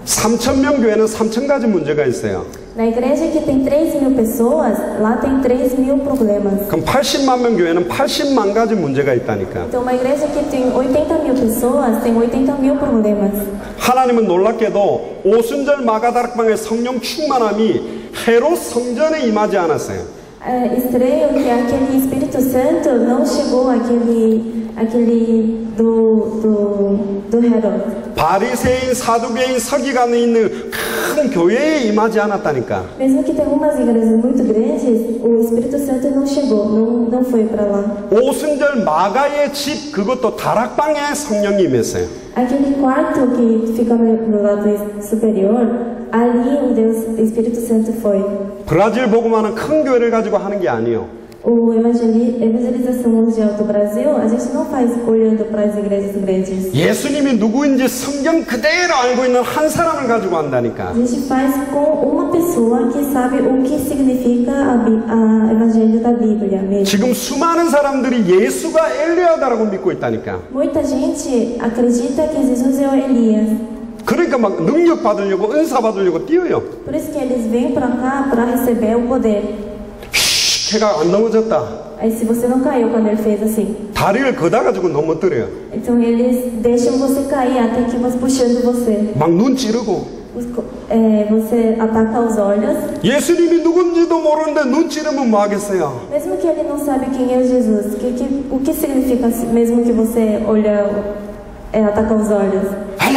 S1: 삼천 명 교회는 삼천 가지 문제가 있어요.
S2: na igreja que tem três mil pessoas, lá tem três mil problemas.
S1: 그럼 팔십만 명 교회는 팔십만 가지 문제가 있다니까.
S2: Então uma igreja que tem oitenta mil pessoas, tem oitenta mil problemas.
S1: 하나님은 놀랍게도 오순절 마가다락방의 성령 충만함이 헤롯 성전에 임하지 않았어요.
S2: É estranho que aquele Espírito Santo não chegou àquele, àquele do, do, do Herodes.
S1: 바리새인, 사두개인, 서기관에 있는 큰 교회에 임하지 않았다니까.
S2: Mesmo que tem algumas igrejas muito grandes, o Espírito Santo não chegou, não, não foi para lá.
S1: 오순절 마가의 집 그것도 다락방에 성령이 임했어요.
S2: Aquele quarto que fica no lado superior, ali o Deus, o Espírito Santo foi.
S1: 브라질 복음화는 큰 교회를 가지고 하는 게 아니에요.
S2: O evangeli- evangelização mundial do Brasil, a gente não faz olhando para as igrejas grandes.
S1: 예수님이 누구인지 성경 그대로 알고 있는 한 사람을 가지고 한다니까.
S2: A gente faz com uma pessoa que sabe o que significa a, Bí- a evangelho da Bíblia mesmo.
S1: 지금 수많은 사람들이 예수가 엘리야다라고 믿고 있다니까.
S2: Muita gente acredita que Jesus é o Elias.
S1: 그러니까 막 능력 받으려고 은사 받으려고 뛰어요.
S2: Por isso que eles vêm para cá para receber o poder.
S1: 걔가 안 넘어졌다.
S2: Aí se você não caiu quando ele fez assim,
S1: 다리를 걷어가지고 넘어뜨려요.
S2: então eles deixam você cair até que você puxando você.
S1: 막 눈 찌르고.
S2: Os co- é, você ataca os olhos,
S1: 예수님이 누군지도 모르는데 눈 찌르면 뭐 하겠어요?
S2: mesmo que ele não sabe quem é Jesus. Que, que, o que significa se- mesmo que você olha, é, ataca os olhos?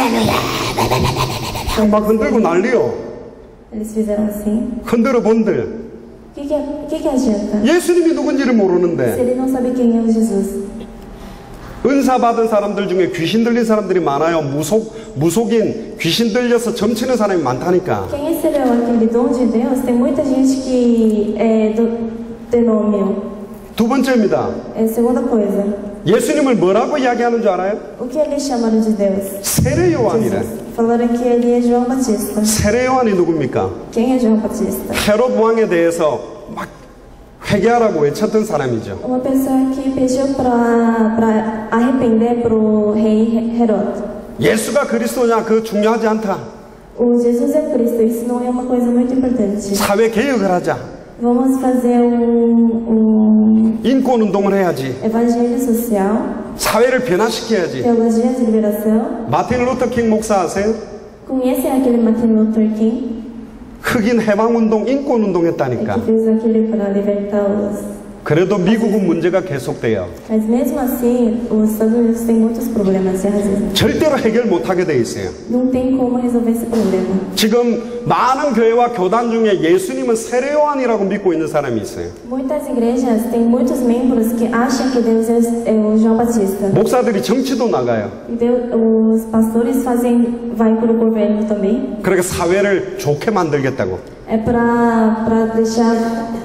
S1: 막 흔들고 난리요.
S2: Eles fizeram assim.
S1: 흔들어 본들.
S2: O que, que, o que, que adianta?
S1: 예수님이 누군지를
S2: Se
S1: 모르는데
S2: ele não sabe quem é o Jesus.
S1: 은사 받은 사람들 중에 귀신 들린 사람들이 많아요. 무속, 무속인 귀신 들려서 점치는 사람이 많다니까.
S2: Quem recebeu aquele dom de Deus, tem muita gente que é do denômio.
S1: 두 번째입니다.
S2: É a segunda coisa.
S1: 예수님을 뭐라고 이야기하는 줄 알아요?
S2: O que eles chamaram de Deus?
S1: 세례 요한이래.
S2: Jesus. Falaram que ele é João Batista.
S1: 세례 요한이 누굽니까?
S2: Quem é João Batista?
S1: 헤롯 왕에 대해서 막 회개하라고 외쳤던 사람이죠.
S2: Uma pessoa que pediu para arrepender para o rei Herodes.
S1: 예수가 그리스도냐 그거 중요하지 않다.
S2: O Jesus é Cristo, isso não é uma coisa muito importante.
S1: 사회 개혁을 하자.
S2: Vamos fazer um, um
S1: 인권 운동을 해야지.
S2: evangelho social,
S1: 사회를 변화시켜야지.
S2: teologia de liberação.
S1: 마틴 루터 킹 목사 아세요?
S2: Conhecem aquele Martin Luther King?
S1: 흑인 해방 운동, 인권 운동
S2: É
S1: 했다니까.
S2: que fez aquele para libertar os...
S1: 그래도 미국은 문제가 계속돼요.
S2: Mas mesmo assim, os Estados Unidos têm muitos problemas de racismo.
S1: 절대로 해결 못하게 돼 있어요.
S2: Não tem como resolver esse problema.
S1: 지금 많은 교회와 교단 중에 예수님은 세례 요한이라고 믿고 있는 사람이 있어요.
S2: Muitas igrejas têm muitos membros que acham que Deus é, é o João Batista.
S1: 목사들이 정치도 나가요.
S2: E Deus, os pastores fazem, vai para o governo também.
S1: 그러니까 사회를 좋게 만들겠다고.
S2: É para para deixar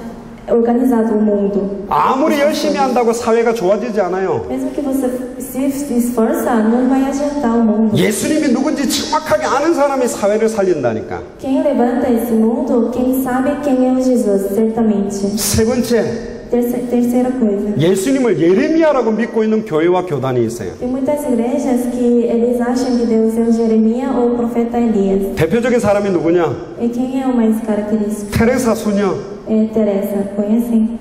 S2: organizado o mundo.
S1: 아무리 열심히 한다고 사회가 좋아지지 않아요.
S2: Mesmo que você se, se esforça, não vai adiantar o mundo.
S1: 예수님이 누군지 정확하게 아는 사람이 사회를 살린다니까.
S2: Quem levanta esse mundo, quem sabe quem é o Jesus, certamente.
S1: 세 번째,
S2: Terce- terceira coisa.
S1: 예수님을 예레미야라고 믿고 있는 교회와 교단이 있어요.
S2: Tem muitas igrejas que eles acham que Deus é o Jeremias ou o profeta Elias.
S1: 대표적인 사람이 누구냐?
S2: E quem é o mais característico?
S1: 테레사 수녀.
S2: É Teresa, conhecem?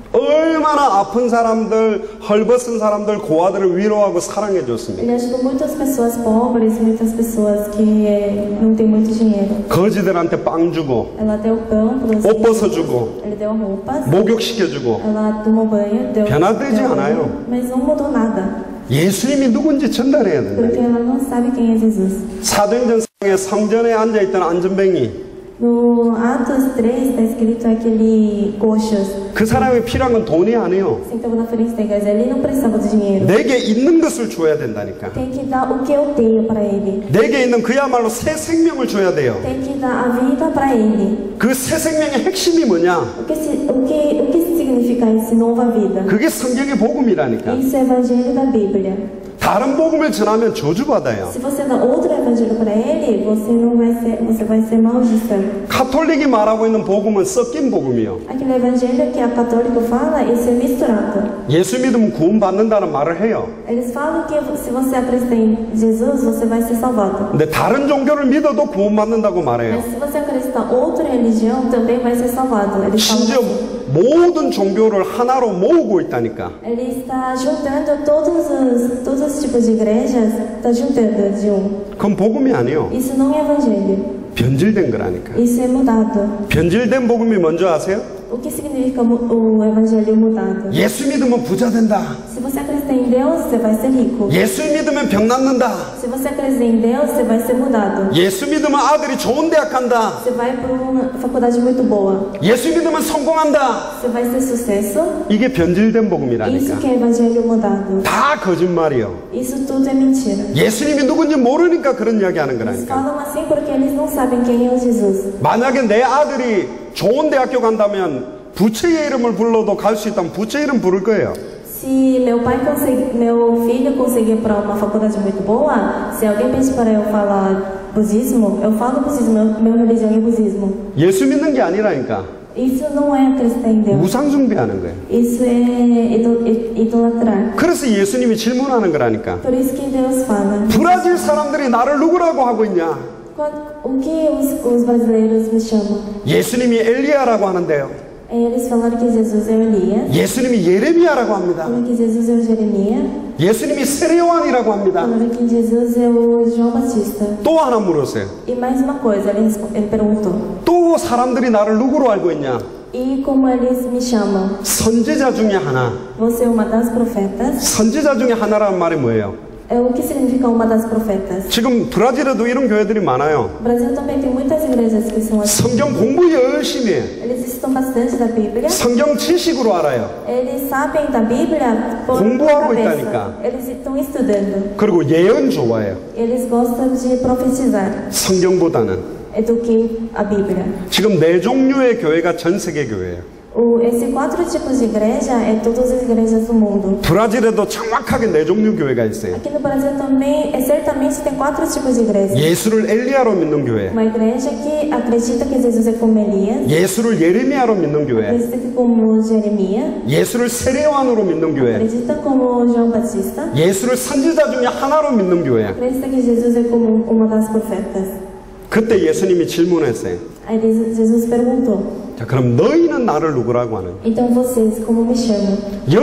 S1: 얼마나 아픈 사람들, 헐벗은 사람들, 고아들을 위로하고 사랑해 줬습니다.
S2: Ele ajudou muitas pessoas pobres, muitas pessoas que eh, não têm muito dinheiro.
S1: 거지들한테 빵 주고,
S2: Ela deu pão para os
S1: 옷
S2: filhos.
S1: 벗어주고,
S2: Ele deu roupas.
S1: 목욕시켜주고.
S2: Ela tomou banho, deu,
S1: 변화되지
S2: deu
S1: 않아요.
S2: banho, mas não mudou nada.
S1: 예수님이 누군지 전달해야
S2: Porque
S1: 된다.
S2: ela não sabe quem é Jesus.
S1: 사도행전상에 성전에 앉아있던 안전뱅이,
S2: No Atos três está escrito aquele coxos.
S1: 그 사람이 필요한 건 돈이 아니에요.
S2: Sentava na frente da igreja, ele não precisava de dinheiro.
S1: 내게 있는 것을 줘야 된다니까.
S2: Tem que dar o que eu tenho para ele.
S1: 내게 있는 그야말로 새 생명을 줘야 돼요.
S2: Tem que dar a vida para ele.
S1: 그 새 생명의 핵심이 뭐냐?
S2: O que, se, o, que, o que significa esse nova vida?
S1: 그게 성경의 복음이라니까.
S2: Isso é o evangelho da Bíblia.
S1: 다른 복음을 전하면 저주받아요.
S2: Se você dá outro evangelho para ele, você não vai ser, você vai ser maldição.
S1: 카톨릭이 말하고 있는 복음은 섞인 복음이요.
S2: Aquele evangelho que a católica fala, isso é misturado.
S1: 예수 믿으면 구원받는다는 말을 해요.
S2: Eles falam que se você acredita em Jesus, você vai ser salvado.
S1: 근데 다른 종교를 믿어도 구원받는다고 말해요.
S2: Mas se você acredita em outra religião, também vai ser salvado. Eles falam
S1: 심지어
S2: assim.
S1: 모든 종교를 하나로 모으고 있다니까.
S2: Ele está juntando todos os, todos os tipos de igrejas, está juntando de um.
S1: 그건 복음이 아니에요.
S2: Isso não é evangelho.
S1: 변질된 거라니까.
S2: Isso é mudado.
S1: 변질된 복음이 뭔지 아세요?
S2: O que significa mu- o evangelho mudado?
S1: 예수 믿으면 부자 된다.
S2: Se você acredita em Deus, você vai ser rico.
S1: 예수 믿으면 병 낫는다.
S2: Se você acredita em Deus, você vai ser mudado.
S1: 예수 믿으면 아들이 좋은 대학 간다.
S2: Você vai para uma faculdade muito boa.
S1: 예수 믿으면 성공한다.
S2: Você vai ter sucesso.
S1: 이게 변질된
S2: Isso
S1: 복음이라니까.
S2: que é evangelho mudado.
S1: 다 거짓말이요.
S2: Isso tudo é mentira.
S1: 예수님이 누군지 모르니까 그런 이야기 하는
S2: Eles
S1: 거라니까.
S2: falam assim porque eles não sabem quem é o Jesus.
S1: 만약에 내 아들이 좋은 대학교 간다면 부처의 이름을 불러도 갈 수 있다면 부처의 이름 부를 거예요.
S2: Se meu pai conseguir, meu filho conseguir para uma faculdade muito boa, se alguém pedir para eu falar budismo, eu falo budismo, meu, meu religião é budismo.
S1: 예수 믿는 게 아니라니까.
S2: Isso não é acreditar em Deus.
S1: 우상 숭배하는 거예요.
S2: Isso é ido- i- idolatrar.
S1: 그래서 예수님이 질문하는 거라니까.
S2: Por isso que Deus fala.
S1: 브라질 사람들이 나를 누구라고 하고 있냐?
S2: Quando- O que os, os brasileiros me chamam?
S1: 예수님이 엘리야라고 하는데요.
S2: Eles falaram que Jesus é o Elias,
S1: 예수님이 예레미야라고 합니다.
S2: falaram que Jesus é o Jeremias,
S1: 예수님이 세례요한이라고 합니다.
S2: falaram que Jesus é o João Batista.
S1: 또 하나 물었어요.
S2: E mais uma coisa, ele, respo- ele perguntou.
S1: 또 사람들이 나를 누구로 알고 있냐?
S2: E como eles me chamam?
S1: 선지자 중에 하나.
S2: Você é uma das profetas?
S1: 선지자 중에 하나라는 말이 뭐예요?
S2: É o que significa uma das profetas?
S1: 지금 브라질에도 이런 교회들이 많아요.
S2: O Brasil também tem muitas igrejas que são assim.
S1: 성경 공부 열심히 해.
S2: Eles estudam bastante da Bíblia.
S1: 성경 지식으로 알아요.
S2: Eles sabem da Bíblia por
S1: 공부하고
S2: cabeça.
S1: 있다니까.
S2: Eles estão estudando.
S1: 그리고 예언 좋아해요.
S2: Eles gostam de profetizar
S1: 성경보다는.
S2: é do que a Bíblia.
S1: 지금 네 종류의 교회가 전 세계 교회예요.
S2: O, esse quatro tipos de igreja é todas as igrejas do mundo.
S1: 브라질에도 정확하게 네 종류 교회가 있어요.
S2: Aqui no Brasil também, é, certamente tem quatro tipos de igrejas.
S1: 예수를 엘리야로 믿는 교회,
S2: Uma igreja que acredita que Jesus é como Elias,
S1: 예수를 예레미야로 믿는 교회,
S2: acredita que como Jeremias,
S1: 예수를 세례요한으로 믿는 교회,
S2: acredita como João Batista,
S1: 예수를 선지자 중에 하나로 믿는 교회.
S2: acredita que Jesus é como uma das profetas.
S1: 그때 예수님이 질문했어요.
S2: Aí Jesus perguntou,
S1: 자, 그럼 너희는 나를 누구라고 하는?
S2: então vocês como me chamam?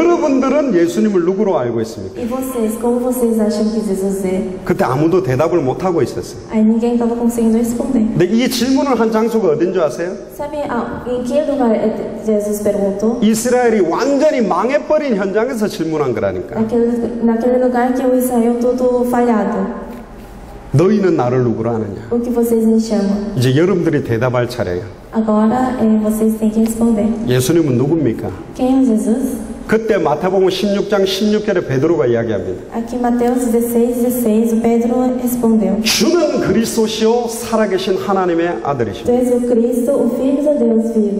S1: 여러분들은 예수님을 누구로 알고 있습니까?
S2: E vocês, como vocês acham que Jesus é?
S1: 그때 아무도 대답을 못 하고 있었어요.
S2: Aí ninguém estava conseguindo responder.
S1: 근데 이 질문을 한 장소가 어딘 줄 아세요?
S2: Sabe ah, em que lugar eh, Jesus perguntou?
S1: 이스라엘이 완전히 망해버린 현장에서 질문한 거라니까.
S2: Naquele, naquele lugar que o Israel todo falhado.
S1: 너희는 나를 누구로 아느냐?
S2: O que vocês me chamam?
S1: 이제 여러분들이 대답할 차례예요.
S2: Agora eh, vocês têm que responder.
S1: 예수님은 누굽니까?
S2: Quem é Jesus?
S1: 그때 마태복음 십육 장 십육 절에 베드로가 이야기합니다.
S2: Aqui em Mateus dezesseis, dezesseis, o Pedro respondeu:
S1: 주는 그리스도시요 살아계신 하나님의 아들이십니다.
S2: Tu és o Cristo, o Filho do Deus vivo.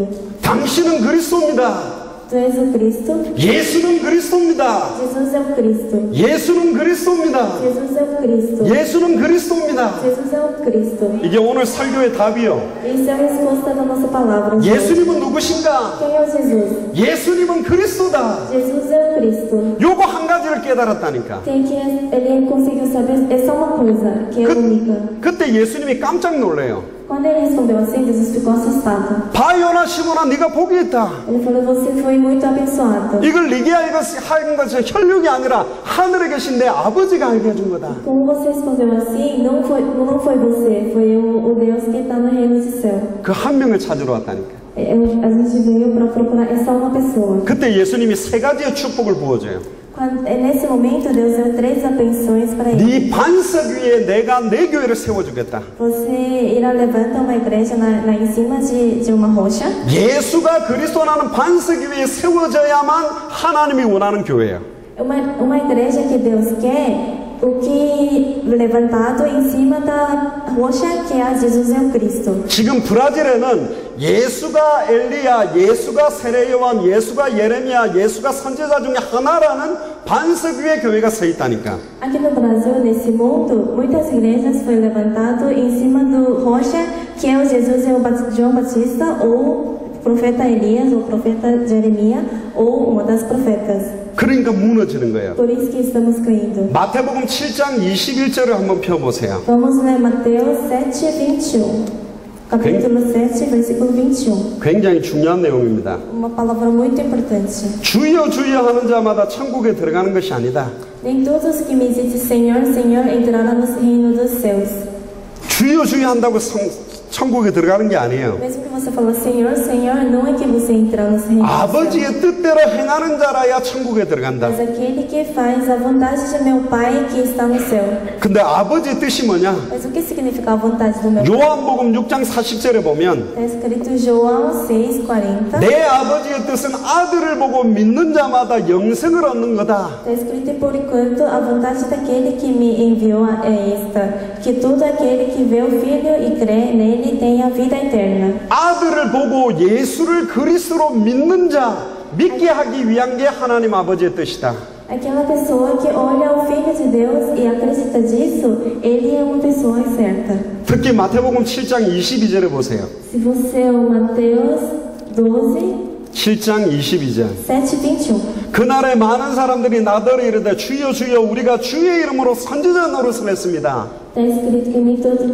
S1: 당신은 그리스도입니다.
S2: Tu és o Cristo.
S1: 예수는 그리스도입니다.
S2: Jesus é o Cristo.
S1: 예수는 그리스도입니다.
S2: Jesus é o Cristo.
S1: 예수는 그리스도입니다.
S2: Jesus é o Cristo.
S1: 이게 오늘 설교의 답이요.
S2: Isso é a resposta da nossa palavra.
S1: 예수님은 누구신가?
S2: Quem é o Jesus?
S1: 예수님은 그리스도다.
S2: Jesus é o Cristo.
S1: 요거 한 가지를 깨달았다니까.
S2: Tem que ele conseguiu saber é só uma coisa que é única.
S1: 그때 예수님이 깜짝 놀래요.
S2: Quando ele respondeu assim, Jesus ficou assustado.
S1: 바요나 시몬아 네가 복이 있다.
S2: Ele falou: você foi muito abençoado.
S1: 이걸 네게 한 것은 혈육이 아니라 하늘에 계신 내 아버지가 알게 해준 거다.
S2: Como você respondeu assim, não foi, não foi você, foi o, o Deus que está no reino do céu.
S1: 그 한 명을 찾으러 왔다니까.
S2: Eu, a gente veio para procurar é só uma pessoa.
S1: 그때 예수님이 세 가지의 축복을 부어줘요.
S2: Quando, nesse momento, Deus deu três abenções para ele.
S1: 네 반석 위에 내가 내 교회를 세워주겠다.
S2: Você irá levantar uma igreja na, lá em cima de, de uma rocha.
S1: 예수가 그리스도라는 반석 위에 세워져야만 하나님이 원하는 교회예요.
S2: Uma, uma igreja que Deus quer, o que levantado em cima da rocha que é Jesus é o Cristo.
S1: 지금 브라질에는 예수가 엘리야, 예수가 세례요한, 예수가 예레미야, 예수가 선지자 중에 하나라는 반석 위에 교회가 서 있다니까.
S2: Aqui no Brasil, nesse mundo, muitas igrejas foi levantado em cima do rocha que é o Jesus é o Bat- João Batista ou o profeta Elias ou o profeta Jeremias ou uma das profetas.
S1: 그러니까 무너지는 거예요.
S2: Por isso que estamos caindo.
S1: 마태복음 칠 장 이십일 절을 한번 펴보세요.
S2: Vamos ler Mateus sete, vinte e um. Capítulo sete, versículo vinte e um.
S1: 굉장히 중요한 내용입니다.
S2: Uma palavra muito importante.
S1: 주여 주여 하는 자마다 천국에 들어가는 것이 아니다.
S2: Nem todos que me dizem Senhor, Senhor entrarão no reino dos céus.
S1: 주여 주여 한다고 성, 천국에 들어가는 게 아니에요.
S2: Mesmo que você fala Senhor, Senhor, não é que você entra no reino dos céus.
S1: 아버지의 뜻대로 행하는 자라야 천국에 들어간다.
S2: Mas aquele que faz a vontade de meu Pai que está no céu.
S1: 근데 아버지의 뜻이 뭐냐?
S2: Mas o que significa a vontade do meu Pai?
S1: 요한복음 육 장 사십 절에 보면
S2: Está escrito em João seis, quarenta.
S1: 내 아버지의 뜻은 아들을 보고 믿는 자마다 영생을 얻는 거다.
S2: Está escrito, por enquanto, a vontade daquele que me enviou é esta, que todo aquele que vê o Filho e crê nele tem a vida eterna.
S1: 아들을 보고 예수를 그리스도로 믿는 자, 믿게 하기 위한 게 하나님 아버지의 뜻이다.
S2: Aquela pessoa que olha o Filho de Deus e acredita disso, ele é uma pessoa certa.
S1: 특히 마태복음 칠 장 이십이 절에 보세요.
S2: Se você é o Mateus doze,
S1: 칠 장 이십이 절.
S2: sete, vinte e um.
S1: 그날에 많은 사람들이 나더러 이르되 주여 주여 우리가 주의 이름으로 선지자 노릇을 했습니다.
S2: Está escrito que nem todo.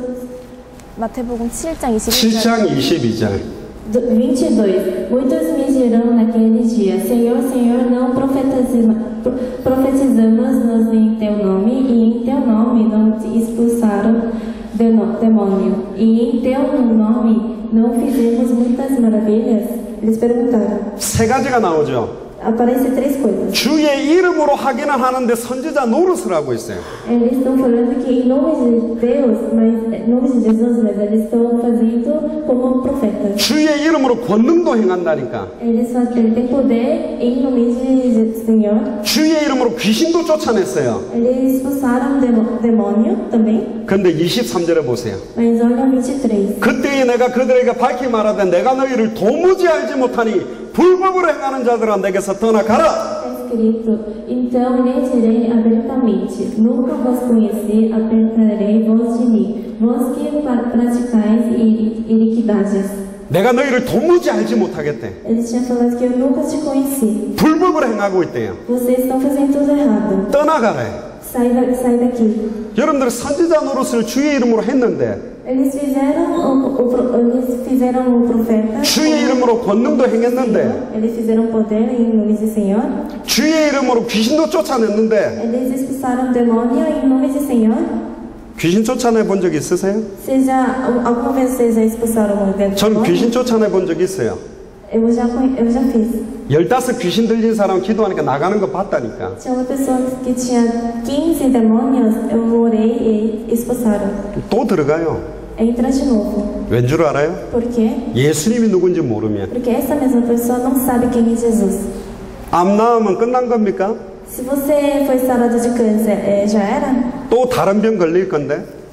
S3: 마태복음 칠 장 이십일
S1: 칠
S3: 절.
S1: 장 이십이 절.
S2: Do- vinte e dois. Muitos me dirão naquele dia: Senhor, Senhor, não profetizamos, profetizamos em teu nome, e em teu nome não te expulsaram deno- demônio, e em teu nome não fizemos muitas maravilhas? Eles perguntaram.
S1: 세 가지가 나오죠.
S2: Aparecem três coisas.
S1: 주의 이름으로 하기는 하는데 선지자 노릇을 하고 있어요.
S2: Eles estão falando que em nome de Deus, mas em nome de Jesus, mas eles estão fazendo como profetas.
S1: 주의 이름으로 권능도 행한다니까.
S2: Eles fazem, têm poder em nome de Senhor.
S1: 주의 이름으로 귀신도 쫓아냈어요.
S2: Eles expulsaram o demônio também.
S1: 근데 이십삼 절에 보세요.
S2: Mas olha o vinte e três.
S1: 그때에 내가 그들에게 밝히 말하되 내가 너희를 도무지 알지 못하니 불법으로 행하는 자들아 내게서 떠나가라.
S2: Está escrito: Então lhe direi abertamente: Nunca vos conheci, apartarei vos de mim, vós que pra- praticais iri- iniquidades.
S1: 내가 너희를 도무지 알지 못하겠대.
S2: Eles tinham falado que eu nunca te conheci.
S1: 불법을 행하고 있대요.
S2: Vocês estão fazendo tudo errado.
S1: 떠나가래.
S2: Sai, da, sai daqui.
S1: 여러분들 선지자 노릇을 주의 이름으로 했는데
S2: Eles fizeram o, o, pro- eles fizeram o profeta.
S1: 주의 이름으로 권능도 행했는데
S2: Eles fizeram poder em nome do Senhor.
S1: 주의 이름으로 귀신도 쫓아냈는데
S2: Eles expulsaram o demônio em nome do Senhor.
S1: 귀신 쫓아내 본 적 있으세요?
S2: Vocês já, alguma vez vocês já expulsaram o demônio?
S1: 전 귀신 쫓아내 본 적 있어요.
S2: Eu já, conhe- eu já fiz.
S1: 열다섯 귀신 들린 사람 기도하니까 나가는 거 봤다니까.
S2: Tinha uma pessoa que tinha quinze demônios, eu orei e expulsaram.
S1: 또 들어가요.
S2: Entra de novo.
S1: 왠 줄 알아요?
S2: Por quê?
S1: 예수님이 누군지 모르면.
S2: Porque essa mesma pessoa não sabe quem é Jesus.
S1: 암 나으면 끝난 겁니까?
S2: Se você foi sarado de câncer, eh, já era?
S1: 또 다른 병 걸릴 건데?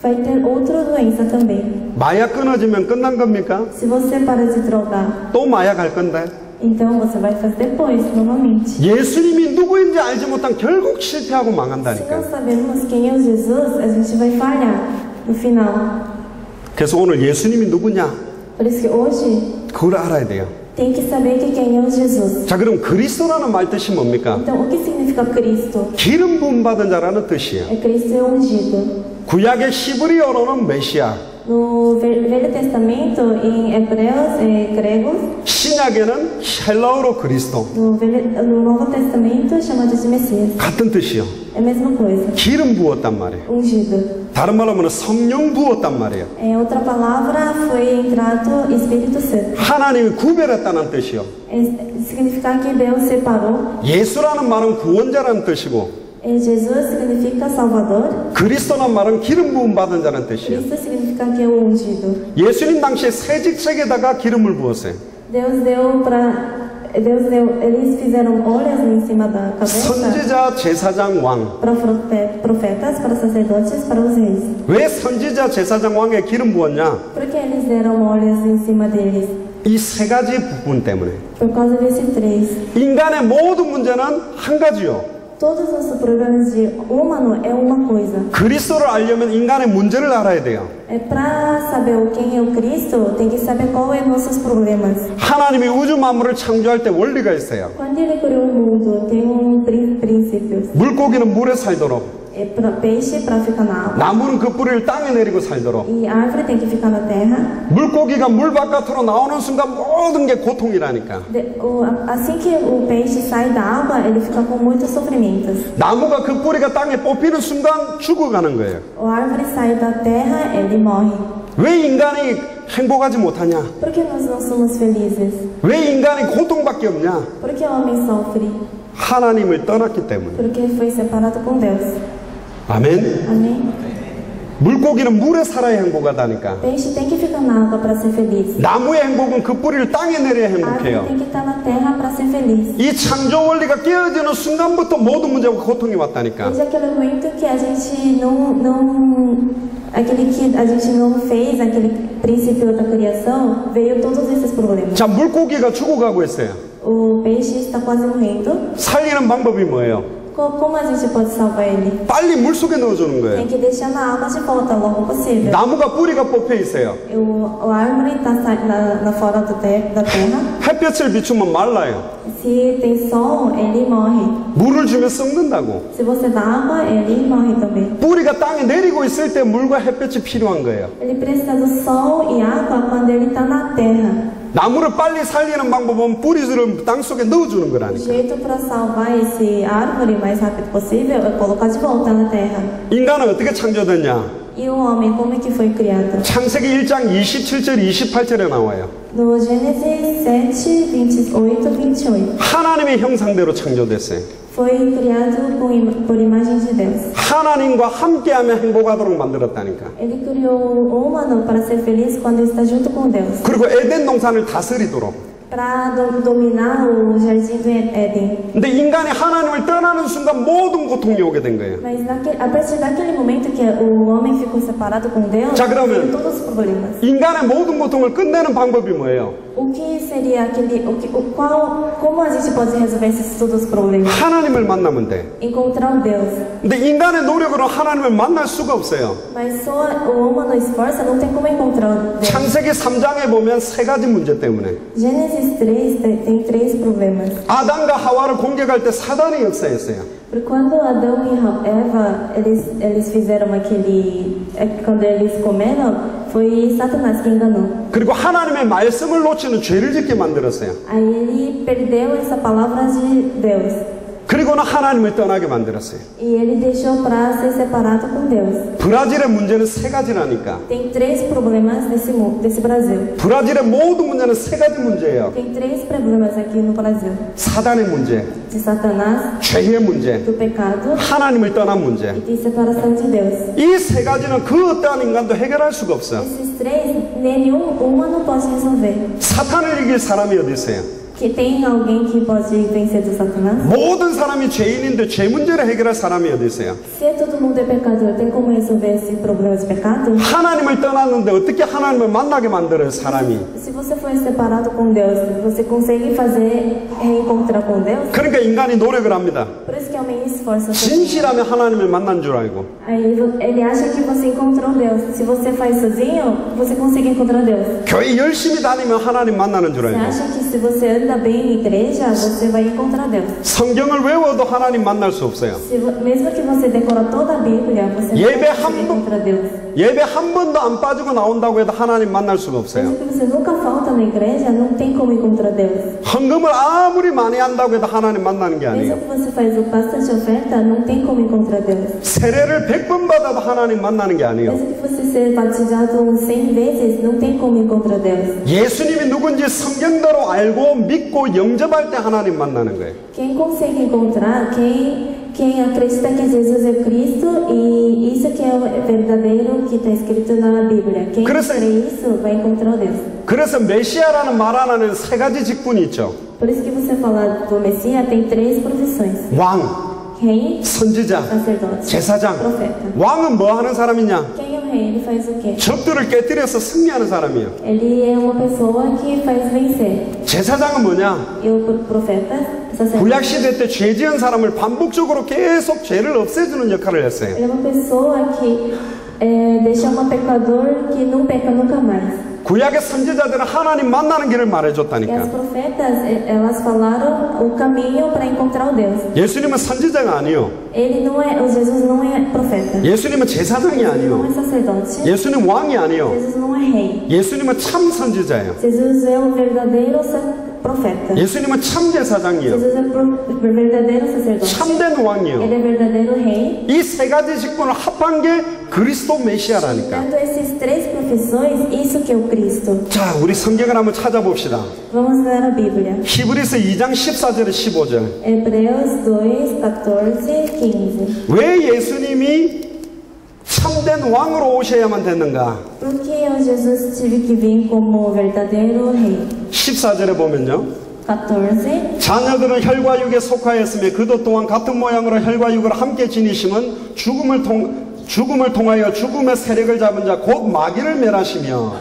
S2: vai ter outra doença também.
S1: 마약 끊어지면 끝난 겁니까?
S2: Se você para de drogar,
S1: 또 마약 할 건데.
S2: então você vai fazer depois, novamente.
S1: 예수님이 누구인지 알지 못한 결국 실패하고
S2: Se
S1: 망한다니까.
S2: não sabemos quem é o Jesus, a gente vai falhar no final.
S1: 그래서 오늘 예수님이 누구냐?
S2: Por isso que hoje
S1: 그걸 알아야 돼요.
S2: tem que saber que quem é o Jesus.
S1: 자, 그럼 그리스도라는 말 뜻이 뭡니까?
S2: Então, o que significa Cristo?
S1: 기름 부음 받은 자라는 뜻이에요.
S2: É Cristo é ungido.
S1: 구약의 히브리어로는 메시아,
S2: No Ve- Velho Testamento, em hebreus e gregos,
S1: 신약에는 헬라어로 그리스도.
S2: no, Velho, no Novo Testamento chamado de Messias.
S1: 같은 뜻이요.
S2: É a mesma coisa.
S1: 기름 부었단 말이에요.
S2: Ungido.
S1: 다른 말로 하면 성령 부었단 말이에요.
S2: Em outra palavra, foi entrado Espírito Santo.
S1: 하나님이 구별했다는 뜻이요.
S2: É significar que Deus separou.
S1: 예수라는 말은 구원자라는 뜻이고,
S2: E Jesus significa Salvador.
S1: 그리스도라는 말은 기름 부음 받은 자라는 뜻이에요.
S2: Cristo significa que é o ungido.
S1: 예수님 당시에 새직책에다가 기름을 부었어요.
S2: Deus deu para Deus deu, eles fizeram óleos em cima da cabeça
S1: 선지자, 제사장, 왕.
S2: para profe- profetas, para sacerdotes, para os reis.
S1: 왜 선지자, 제사장, 왕에 기름 부었냐?
S2: Por que eles deram óleos em cima deles?
S1: 이 세 가지 부분 때문에.
S2: Por causa desses três.
S1: 인간의 모든 문제는 한 가지요.
S2: Todos os problemas de humano é uma coisa.
S1: 그리스도를 알려면 인간의 문제를 알아야 돼요.
S2: É para saber quem é o Cristo, tem que saber qual é nossos problemas.
S1: 하나님이 우주 만물을 창조할 때 원리가 있어요.
S2: Quando ele criou o mundo, tem um prin- princípios.
S1: 물고기는 물에 살도록,
S2: É pra peixe para ficar na água.
S1: 나무는 그 뿌리를 땅에 내리고 살도록,
S2: E árvore tem que ficar na terra.
S1: 물고기가 물 바깥으로 나오는 순간 모든 게 고통이라니까.
S2: De- o- assim que o peixe sai da água, ele fica com muitos sofrimentos.
S1: 나무가 그 뿌리가 땅에 뽑히는 순간 죽어가는 거예요.
S2: A árvore sai da terra, ele morre.
S1: 왜 인간이 행복하지 못하냐?
S2: Por que nós não somos felizes?
S1: 왜 인간이 고통밖에 없냐?
S2: Por que o homem sofre?
S1: 하나님을 떠났기 때문에.
S2: Porque foi separado com Deus.
S1: 아멘.
S2: Amém?
S1: 물고기는 물에 살아야 행복하다니까.
S2: Peixe tem que ficar na água para ser feliz.
S1: 나무의 행복은 그 뿌리를 땅에 내려야
S2: A árvore
S1: 행복해요.
S2: tem que estar na terra para ser feliz.
S1: 이 창조 원리가 깨어지는 순간부터 모든 문제가 고통이 왔다니까.
S2: Desde aquele momento que a gente não, não, aquele que a gente não fez, aquele princípio da criação, veio todos esses problemas.
S1: 자, 물고기가 죽어가고 있어요.
S2: O peixe está quase morrendo.
S1: 살리는 방법이 뭐예요?
S2: Co- Como a gente pode salvar ele?
S1: 빨리 물속에 넣어주는
S2: Tem
S1: 거예요.
S2: que deixar na água de volta logo possível.
S1: 나무가 뿌리가 뽑혀 있어요.
S2: O, a árvore está na, na fora do te, da terra.
S1: 햇볕을 비추면 말라요.
S2: Se tem sol, ele morre.
S1: 물을 주면 썩는다고.
S2: Se você dá água, ele morre também.
S1: 뿌리가 땅에 내리고 있을 때 물과 햇볕이 필요한 거예요.
S2: Ele precisa do sol e água quando ele está na terra.
S1: 나무를 빨리 살리는 방법은 뿌리를 땅속에 넣어주는
S2: O
S1: 거라니까.
S2: jeito para salvar esse árvore o mais rápido possível é colocar de volta na terra.
S1: 인간은 어떻게 창조됐냐?
S2: E o homem, como é que foi criado?
S1: 창세기 일 장 이십칠 절 이십팔 절에 나와요.
S2: No Gênesis sete, vinte e oito, vinte e oito.
S1: 하나님의 형상대로 창조됐어요.
S2: Foi criado com im- por imagem de Deus.
S1: 하나님과 함께하며 행복하도록 만들었다니까.
S2: Ele criou o humano para ser feliz quando está junto com Deus.
S1: 그리고 에덴 동산을 다스리도록.
S2: Para do- dominar o jardim do Éden.
S1: 근데 인간이 하나님을 떠나는 순간 모든 고통이 오게 된 거예요.
S2: Mas naquele, a partir daquele momento que o homem ficou separado com Deus,
S1: Já, 그러면-
S2: veio todos os problemas.
S1: 인간의 모든 고통을 끝내는 방법이 뭐예요?
S2: O que seria aquele, o que, o qual, como a gente pode resolver esses todos os problemas?
S1: 하나님을 만나면 돼.
S2: Encontrar o Deus.
S1: 근데 인간의 노력으로 하나님을 만날 수가 없어요.
S2: Mas só o humano esforça, não tem como encontrar o Deus.
S1: 창세기 삼 장에 보면 세 가지 문제 때문에.
S2: Gênesis três tem, tem três problemas.
S1: 아담과 하와를 공격할 때 사단이 역사했어요.
S2: Porque quando Adão e Ra- Eva eles, eles fizeram aquele, é, quando eles comeram, foi Satanás que enganou.
S1: 그리고 하나님의 말씀을 놓치는 죄를 짓게 만들었어요.
S2: Aí ele perdeu essa palavra de Deus.
S1: 그리고는 하나님을 떠나게 만들었어요.
S2: E ele deixou para ser separado com Deus.
S1: 브라질의 문제는 세 가지라니까.
S2: Tem três problemas desse, mu- desse Brasil.
S1: 브라질의 모든 문제는 세 가지 문제예요.
S2: Tem três problemas aqui no Brasil.
S1: 사단의 문제,
S2: De Satanás,
S1: 죄의 문제,
S2: do pecado
S1: 하나님을 떠난 문제.
S2: e de separação de Deus.
S1: 이 세 가지는 그 어떠한 인간도 해결할 수가 없어.
S2: Esses três, nenhum humano pode resolver.
S1: 사탄을 이길 사람이 어디 있어요?
S2: Que tem alguém que pode vencer do Satanás?
S1: 모든 사람이 죄인인데 죄 문제를 해결할 사람이 어디 있어요?
S2: Se todo mundo é pecador, tem como resolver esse problema de pecado?
S1: 하나님을 떠났는데 어떻게 하나님을 만나게 만들어요, 사람이?
S2: Se você foi separado com Deus, você consegue fazer reencontrar com Deus?
S1: 그러니까 인간이 노력을 합니다.
S2: Por isso que o homem esforça.
S1: 진실하면 하나님을 만난 줄 알고.
S2: Aí ele acha que você encontrou Deus. Se você faz sozinho, você consegue encontrar Deus.
S1: 교회 열심히 다니면 하나님 만나는 줄
S2: Você
S1: 알고.
S2: acha que se você anda bem na igreja, você vai encontrar Deus.
S1: 성경을 외워도 하나님 만날 수 없어요.
S2: Se, vo- mesmo que você decora toda a Bíblia, você não
S1: 예배
S2: vai
S1: 한
S2: conseguir
S1: 번-
S2: encontrar Deus.
S1: 예배 한 번도 안 빠지고 나온다고 해도 하나님 만날 수가 없어요.
S2: Mesmo que você nunca falta na igreja, não tem como encontrar Deus.
S1: 헌금을 아무리 많이 한다고 해도 하나님 만나는 게
S2: Mesmo
S1: 아니에요.
S2: que você faz bastante oferta, não tem como encontrar Deus.
S1: 세례를 백 번 받아도 하나님 만나는 게 아니에요.
S2: Mesmo que você seja batizado cem vezes, não tem como encontrar Deus.
S1: 예수님이 누군지 성경대로 알고 믿고 영접할 때 하나님 만나는 거예요.
S2: Quem consegue encontrar, quem, quem acredita que Jesus é Cristo e isso que é o verdadeiro que está escrito na Bíblia. Quem
S1: 그래서-
S2: crê isso vai encontrar Deus.
S1: 그래서 메시아라는 말 안에는 세 가지 직분이 있죠.
S2: Por isso que você fala do Messias, tem três profissões:
S1: 왕,
S2: rei,
S1: 선지자,
S2: sacerdote,
S1: 제사장.
S2: profeta.
S1: 왕은 뭐 하는 사람이냐?
S2: Quem é o rei? Ele faz o quê?
S1: 적들을 깨뜨려서 승리하는 사람이에요.
S2: Ele é uma pessoa que faz vencer.
S1: 제사장은 뭐냐?
S2: E o pro- profeta, sacerdote,
S1: 구약 시대 때 죄 지은 사람을 반복적으로 계속 죄를 없애주는 역할을 했어요.
S2: ele é uma pessoa que é, deixa um pecador que não peca nunca mais.
S1: 구약의 선지자들은 하나님 만나는 길을
S2: E as
S1: 말해줬다니까.
S2: profetas, eh, elas falaram o caminho para encontrar o Deus.
S1: 예수님은 선지자가 아니요.
S2: Ele não é, o Jesus não é profeta.
S1: 예수님은 제사장이
S2: Jesus não
S1: 아니요.
S2: é sacerdote.
S1: 예수님 왕이 아니요.
S2: Jesus não é rei.
S1: 예수님은 참 선지자예요.
S2: Jesus é o verdadeiro sa- profeta.
S1: 예수님은 참 제사장이요.
S2: Jesus é o verdadeiro sacerdote.
S1: 참된
S2: Ele
S1: 왕이요.
S2: é verdadeiro rei.
S1: 이 세 가지 직분을 합한 게 그리스도 메시아라니까.
S2: Dando essas três profissões, isso que é o Cristo.
S1: 자, 우리 성경을 한번 찾아봅시다.
S2: Vamos ler a Bíblia.
S1: 히브리서 이 장 십사 절에 십오 절.
S2: Hebreus dois, quatorze, quinze.
S1: 왜 예수님이 참된 왕으로 오셔야만 됐는가?
S2: Por que o Jesus tive que vir como o verdadeiro rei?
S1: 십사 절에 보면요.
S2: quatorze.
S1: 자녀들은 혈과 육에 속하였으며 그도 또한 같은 모양으로 혈과 육을 함께 지니심은 죽음을 통 죽음을 통하여 죽음의 세력을 잡은 자 곧 마귀를 멸하시며.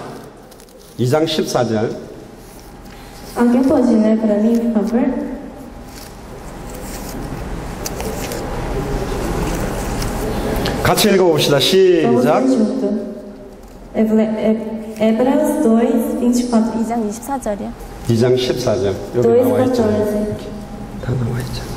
S1: 이 장 십사 절.
S2: Alguém pode ler para mim, por favor?
S1: 같이 읽어봅시다.
S2: Vamos
S1: 시작.
S2: ler junto. Heble- He- Hebreus dois, vinte e quatro.
S3: 이 장 이십사 절이요.
S1: 이 장 십사 절. 여기
S2: dois,
S1: 나와 있잖아요.
S2: quatorze.
S1: 다 나와 있잖아요.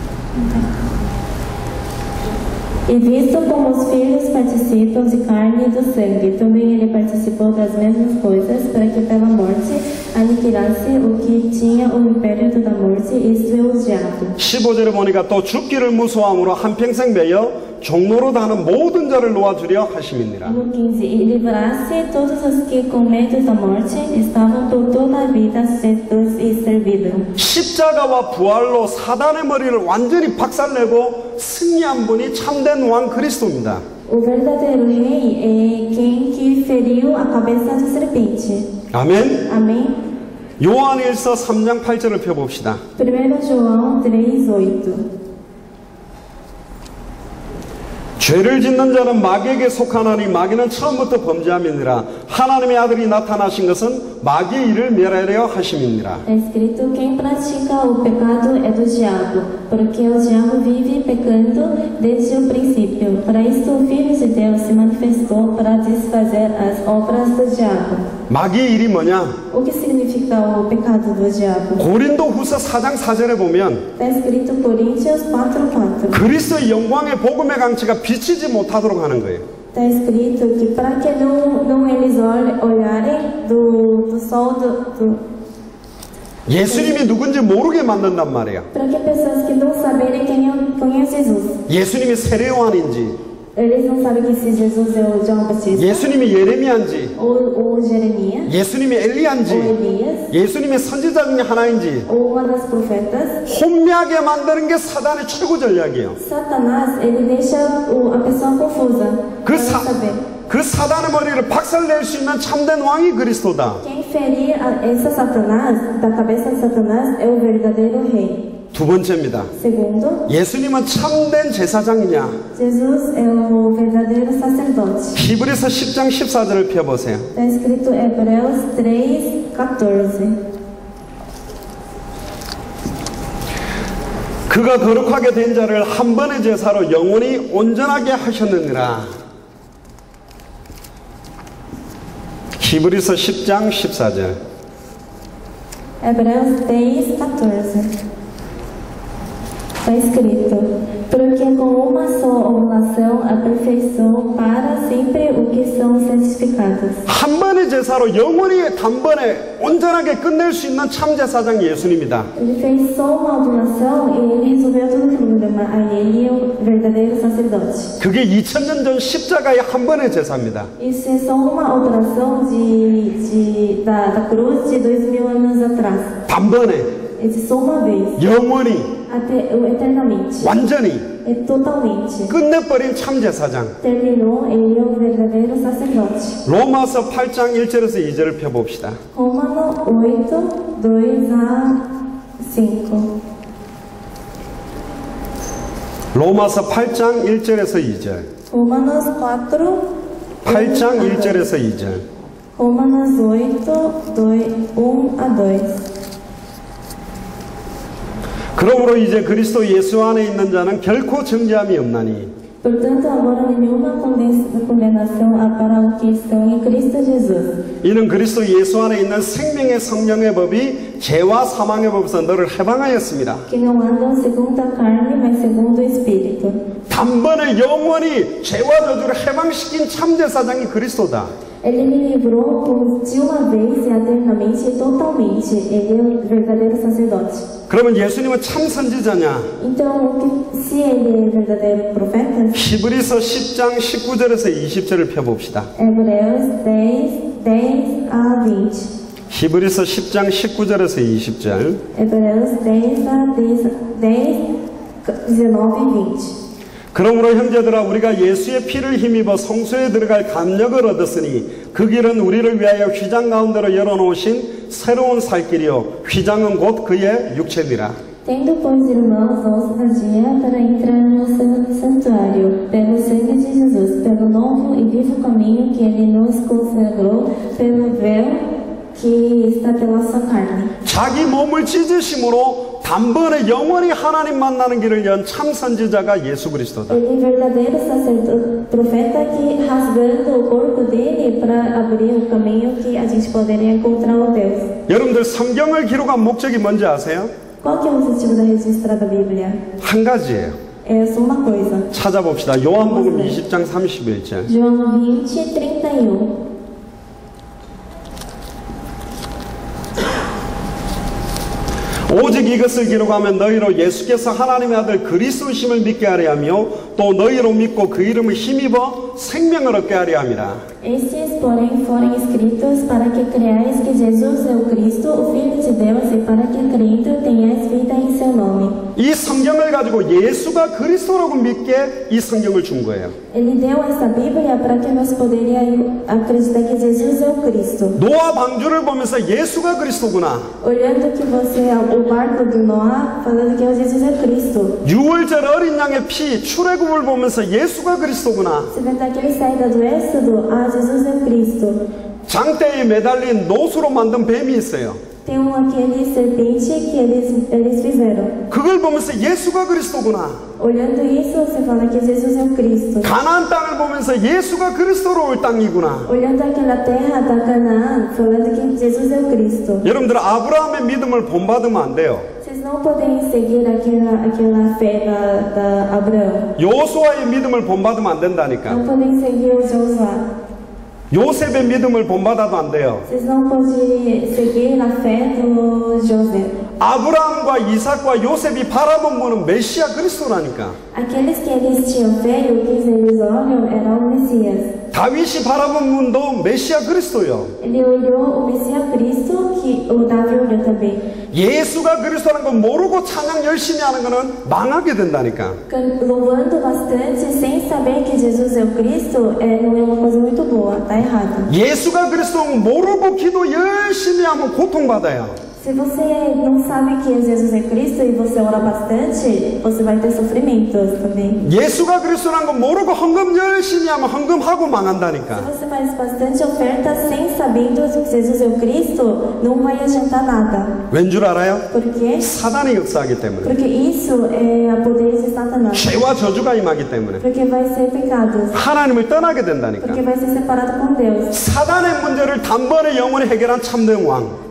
S2: E visto como os filhos participam de carne e do sangue, também ele participou das mesmas coisas, para que pela morte aniquilasse o que tinha o império da morte, isto é, o diabo.
S1: 십오 절에 보니까 또 죽기를 무서워함으로 한평생 매여 종로로 다는 모든 자를 놓아주려 하심이니라.
S2: No quinze, e livrasse todos os que com medo da morte estavam por toda a vida sedentos e serviram.
S1: 십자가와 부활로 사단의 머리를 완전히 박살내고 승리한 분이 참된 왕 그리스도입니다.
S2: O verdadeiro rei é quem que feriu a cabeça da serpente.
S1: 아멘.
S2: Amém?
S1: 요한일서 삼 장 팔 절을 펴봅시다.
S2: primeiro João três, oito.
S1: 죄를 짓는 자는 마귀에게 속하나니 마귀는 처음부터 범죄함이니라. 하나님의 아들이 나타나신 것은 마귀의 일을 멸하려 하심이니라.
S2: É escrito: quem pratica o pecado é do diabo, porque o diabo vive pecando desde o princípio. Para isto o Filho de Deus se manifestou para desfazer as obras do diabo.
S1: 마귀의 일이 뭐냐?
S2: O que significa o pecado do diabo?
S1: 고린도 후서 사 장 사 절에 보면
S2: Está escrito Coríntios quatro, quatro.
S1: 그리스도의 영광의 복음의 강치가 비치지 못하도록 하는 거예요.
S2: Está escrito que para que não, não eles olhe- olharem do, do sol do, do
S1: 예수님이 누군지 모르게 만든단 말이에요.
S2: para que pessoas que não saberem quem é, quem é Jesus.
S1: 예수님이 세례요한인지,
S2: Eles não sabem que se Jesus é o João Batista
S1: 예수님이 예레미야인지,
S2: ou, ou Jeremias
S1: 예수님이
S2: ou
S1: 엘리야인지,
S2: Elias
S1: 예수님의 선지자 중에 하나인지
S2: ou uma das profetas.
S1: 혼미하게 만드는 게 사단의 최고 전략이에요.
S2: Satanás, ele deixa o, a pessoa confusa
S1: 그,
S2: para
S1: 사,
S2: não saber.
S1: 그 사단의 머리를 박살낼 수 있는 참된 왕이 그리스도다.
S2: Quem ferir a- essa Satanás, da cabeça de Satanás, é o verdadeiro rei.
S1: 두 번째입니다.
S2: Segundo,
S1: 예수님은 참된 제사장이냐?
S2: Jesus é o verdadeiro sacerdote.
S1: 히브리서 십 장 십사 절을 펴보세요.
S2: Está escrito Hebreus três, quatorze.
S1: 그가 거룩하게 된 자를 한 번의 제사로 영원히 온전하게 하셨느니라. 히브리서 십 장 십사 절.
S2: Hebreus três, quatorze. Está escrito, porque com uma só oblação aperfeiçoou para sempre o que são santificados.
S1: 한 번의 제사로 영원히 단번에 온전하게 끝낼 수 있는 참 제사장 예수님이다.
S2: Ele fez só uma oblação e ele resolveu todo o problema. Aí ele é o verdadeiro sacerdote.
S1: 그게 이천 년 전 십자가의 한 번의 제사입니다.
S2: Isso é só uma oblação de, de, da, da cruz de dois mil anos atrás.
S1: 단번에
S2: Esse só uma vez,
S1: 영원히
S2: até eternamente.
S1: 완전히
S2: É totalmente.
S1: 끝내버린 참 제사장.
S2: Terminou, ele é o verdadeiro sacerdote.
S1: 로마서 팔 장 일 절에서 이 절을 펴봅시다.
S2: Romano oito, dois a cinco.
S1: 로마서 팔 장 일 절에서 이 절.
S2: Romanos quatro,
S1: 팔 장 일 절에서 이 절.
S2: Romanos oito, dois, um a dois.
S1: 그러므로 이제 그리스도 예수 안에 있는 자는 결코 정죄함이 없나니
S2: Portanto, agora nenhuma conden- condenação há para os que estão em Cristo Jesus.
S1: 이는 그리스도 예수 안에 있는 생명의 성령의 법이 죄와 사망의 법에서 너를 해방하였습니다.
S2: Que não andam segundo a carne, mas segundo o Espírito.
S1: 단번에 영원히 죄와 저주를 해방시킨 참제사장이 그리스도다.
S2: Ele me livrou por- de uma vez e eternamente e totalmente. Ele é o verdadeiro sacerdote.
S1: 그러면 예수님은 참 선지자냐?
S2: Então, o que- se ele é verdadeiro profeta,
S1: 히브리서 십 장 십구 절에서 이십 절을 펴봅시다.
S2: Hebreus dez, dez a vinte.
S1: 히브리서 십 장 십구 절에서 이십 절.
S2: Hebreus dez a dez, dezenove e vinte.
S1: 그러므로 형제들아 우리가 예수의 피를 힘입어 성소에 들어갈 감력을 얻었으니 그 길은 우리를 위하여 휘장 가운데로 열어놓으신 새로운 살길이요 휘장은 곧 그의 육체니라.
S2: Tendo, pois, irmãos, ousadia para entrar no san- santuário, pelo sangue de Jesus, pelo novo e vivo caminho que ele nos consagrou, pelo véu que está pela sua carne.
S1: 자기 몸을 찢으심으로 단번에 영원히 하나님 만나는 길을 연 참 선지자가 예수 그리스도다.
S2: Ele é verdadeiro sacerdote, profeta que rasgando o corpo dele para abrir o caminho que a gente poderia encontrar o Deus.
S1: 여러분들 성경을 기록한 목적이 뭔지 아세요?
S2: Qual que é o objetivo da registrar da Bíblia?
S1: 한 가지예요.
S2: É só uma coisa.
S1: 찾아봅시다. 요한복음 이십 장 삼십일 절.
S2: João vinte, trinta e um.
S1: 오직 이것을 기록하면 너희로 예수께서 하나님의 아들 그리스도심을 믿게 하려 하며 또 너희로 믿고 그 이름을 힘입어 생명을 얻게 하려 함이라.
S2: Estes, porém, foram escritos para que creais que Jesus é o Cristo, o Filho de Deus, e para que crendo tenhais vida em seu nome.
S1: 이 성경을 가지고 예수가 그리스도라고 믿게 이 성경을 준 거예요.
S2: Ele deu essa Bíblia para que nós poderíamos acreditar que Jesus é o Cristo.
S1: 노아 방주를 보면서 예수가 그리스도구나.
S2: Olhando que você é o barco de Noé, falando que Jesus é Cristo.
S1: 유월절 어린 양의 피 출애굽을 보면서 예수가 그리스도구나.
S2: Você vê daquele saída do Êxodo, ah, Jesus é o Cristo.
S1: 장대에 매달린 노수로 만든 뱀이 있어요.
S2: Tem um aquele serpente que eles, eles fizeram.
S1: 그걸 보면서 예수가 그리스도구나.
S2: Olhando isso, você fala que Jesus é o Cristo.
S1: 가나안 땅을 보면서 예수가 그리스도로 올 땅이구나.
S2: Olhando aquela terra da Canaã, falando que Jesus é o Cristo.
S1: 여러분들 아브라함의 믿음을 본받으면 안 돼요.
S2: Vocês não podem seguir aquela, aquela fé da, da Abraão.
S1: 요수아의 믿음을 본받으면 안 된다니까.
S2: Não podem seguir o Josué.
S1: 요셉의 믿음을 본받아도 안 돼요.
S2: Vocês não podem seguir a fé do José.
S1: 아브라함과 이삭과 요셉이 바라본 분은 메시아 그리스도라니까.
S2: Aqueles que eles tinham fé e o que eles olham era o Messias.
S1: 다윗이 바라본 분도 메시아 그리스도요.
S2: Ele olhou o Messias Cristo, que o Davi olhou também.
S1: 예수가 그리스도라는 거 모르고 찬양 열심히 하는 거는 망하게 된다니까.
S2: Can- Louvando bastante, sem saber que Jesus é o Cristo, é, não é uma coisa muito boa, tá errado.
S1: 예수가 그리스도는 모르고 기도 열심히 하면 고통받아요.
S2: Se você não sabe que Jesus é Cristo e você ora bastante, você vai ter sofrimentos também.
S1: 예수가 그리스도라는 거 모르고 헌금 열심히 하면 헌금하고
S2: Se
S1: 망한다니까.
S2: você faz bastante oferta sem sabendo que Jesus é o Cristo, não vai adiantar nada.
S1: 왠 줄 알아요?
S2: Por quê?
S1: 사단이 역사하기 때문에.
S2: Porque isso é a poder de Satanás.
S1: 죄와 저주가 임하기 때문에.
S2: Porque vai ser pecados.
S1: 하나님을 떠나게 된다니까.
S2: Porque vai ser separado com Deus.
S1: 사단의 문제를 단번에 영원히 해결한 참된 왕.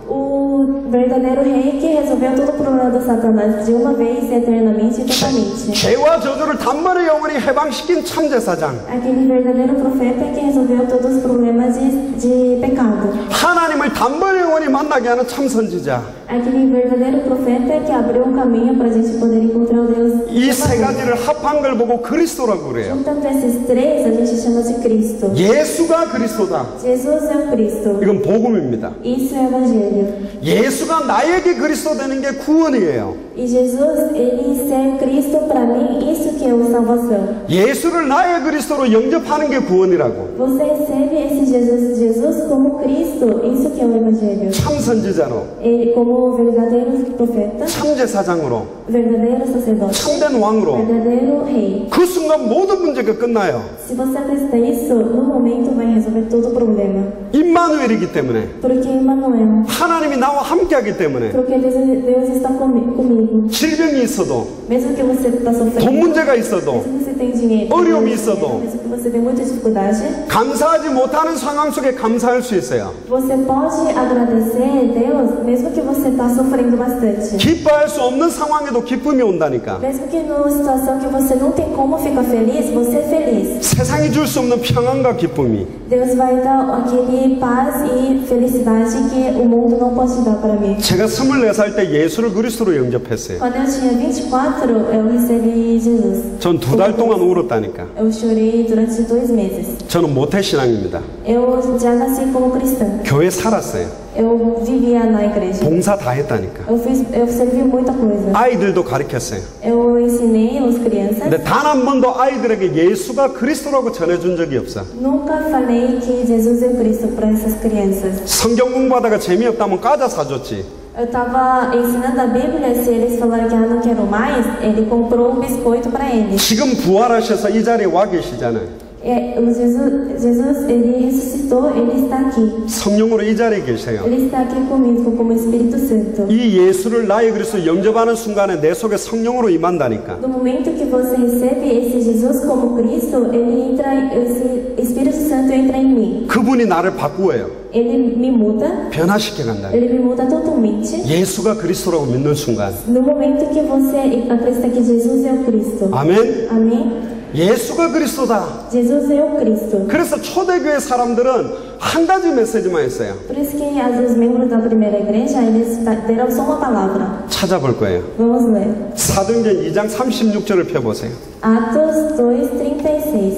S2: O verdadeiro rei que resolveu todo o problema do Satanás de uma vez, eternamente e totalmente.
S1: 죄와 저주를 단번에 영원히 해방시킨 참제사장.
S2: Aquele verdadeiro profeta que resolveu todos os problemas de, de pecado.
S1: 하나님을 단번에 영원히 만나게 하는 참선지자.
S2: Aquele verdadeiro profeta que abriu um caminho para a gente poder encontrar o Deus.
S1: 이 세 가지를 합한 걸 보고 그리스도라고 그래요.
S2: Juntando esses três, a gente chama de Cristo.
S1: 예수가 그리스도다.
S2: Jesus é o Cristo.
S1: 이건 복음입니다.
S2: Isso é o Evangelho.
S1: 예수가 나에게 그리스도 되는 게 구원이에요.
S2: E Jesus, ele ser Cristo para mim, isso que é a salvação.
S1: 예수를 나의 그리스도로 영접하는 게 구원이라고.
S2: Você recebe esse Jesus, Jesus como Cristo, isso que é o Evangelho.
S1: 참선지자로,
S2: Ele como verdadeiro profeta,
S1: 참제사장으로,
S2: verdadeiro sacerdote,
S1: 참된 왕으로.
S2: verdadeiro rei.
S1: 그 순간 모든 문제가 끝나요.
S2: Se você acreditar isso, no momento vai resolver todo o problema.
S1: 임마누엘이기 때문에,
S2: Porque Emmanuel,
S1: 하나님이 나와 함께하기 때문에,
S2: porque Deus, Deus está comi- comigo.
S1: 질병이 있어도,
S2: Mesmo que você está
S1: 돈
S2: sofrendo,
S1: 문제가 있어도,
S2: mesmo que você tem dinheiro,
S1: 어려움이 있어도,
S2: mesmo que você tem muita dificuldade,
S1: 감사하지 못하는 상황 속에 감사할 수 있어요.
S2: você pode agradecer a Deus, mesmo que você está sofrendo bastante.
S1: 기뻐할 수 없는 상황에도 기쁨이 온다니까.
S2: Mesmo que numa situação que você não tem como ficar feliz, você é feliz.
S1: 세상이 줄 수 없는 평안과 기쁨이
S2: Deus vai dar aquele paz e felicidade que o mundo não pode dar para mim.
S1: 제가 스물네 살 때 예수를 그리스도로 영접했어요.
S2: Quando eu tinha vinte e quatro, eu recebi Jesus.
S1: 전 두 달 동안 울었다니까.
S2: Eu chorei durante dois meses.
S1: 저는 모태신앙입니다.
S2: Eu já nasci como cristã.
S1: 교회 살았어요.
S2: Eu vivia na igreja.
S1: 봉사 다 했다니까.
S2: Eu fiz, eu servi muita coisa.
S1: 아이들도 가르쳤어요.
S2: Eu ensinei as crianças.
S1: 근데 단 한 번도 아이들에게 예수가 그리스도라고 전해준 적이 없어.
S2: Nunca falei que Jesus é o Cristo para essas crianças.
S1: 성경 공부하다가 재미없다면 과자 사줬지.
S2: Eu estava ensinando a Bíblia, se eles falaram que ah, não quero mais, ele comprou um biscoito para eles.
S1: 지금 부활하셔서 이 자리에 와 계시잖아요.
S2: É, o Jesus, Jesus, ele ressuscitou, ele está aqui.
S1: 성령으로 이 자리에 계세요.
S2: Ele está aqui comigo como Espírito Santo.
S1: 이 예수를 나의 그리스도 영접하는 순간에 내 속에 성령으로 임한다니까.
S2: No momento que você recebe esse Jesus como Cristo, ele entra, esse Espírito Santo entra em mim.
S1: 그분이 나를 바꾸어요.
S2: Ele me muda,
S1: 변화시켜 간다.
S2: ele me muda totalmente.
S1: 예수가 그리스도라고 믿는 순간.
S2: No momento que você acredita que Jesus é o Cristo.
S1: 아멘.
S2: Amém?
S1: 예수가 그리스도다.
S2: Jesus é o Cristo.
S1: 그래서 초대교회 사람들은 한 가지 메시지만 했어요.
S2: Por isso que os membros da primeira igreja, eles deram só uma palavra.
S1: 찾아볼 거예요.
S2: Vamos ler.
S1: 사도행전 이 장 삼십육 절을 펴보세요.
S2: Atos dois, trinta e seis.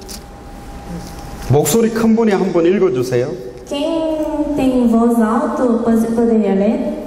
S1: 목소리 큰 분이 한번 읽어주세요.
S2: Quem tem voz alta pode- poderia ler?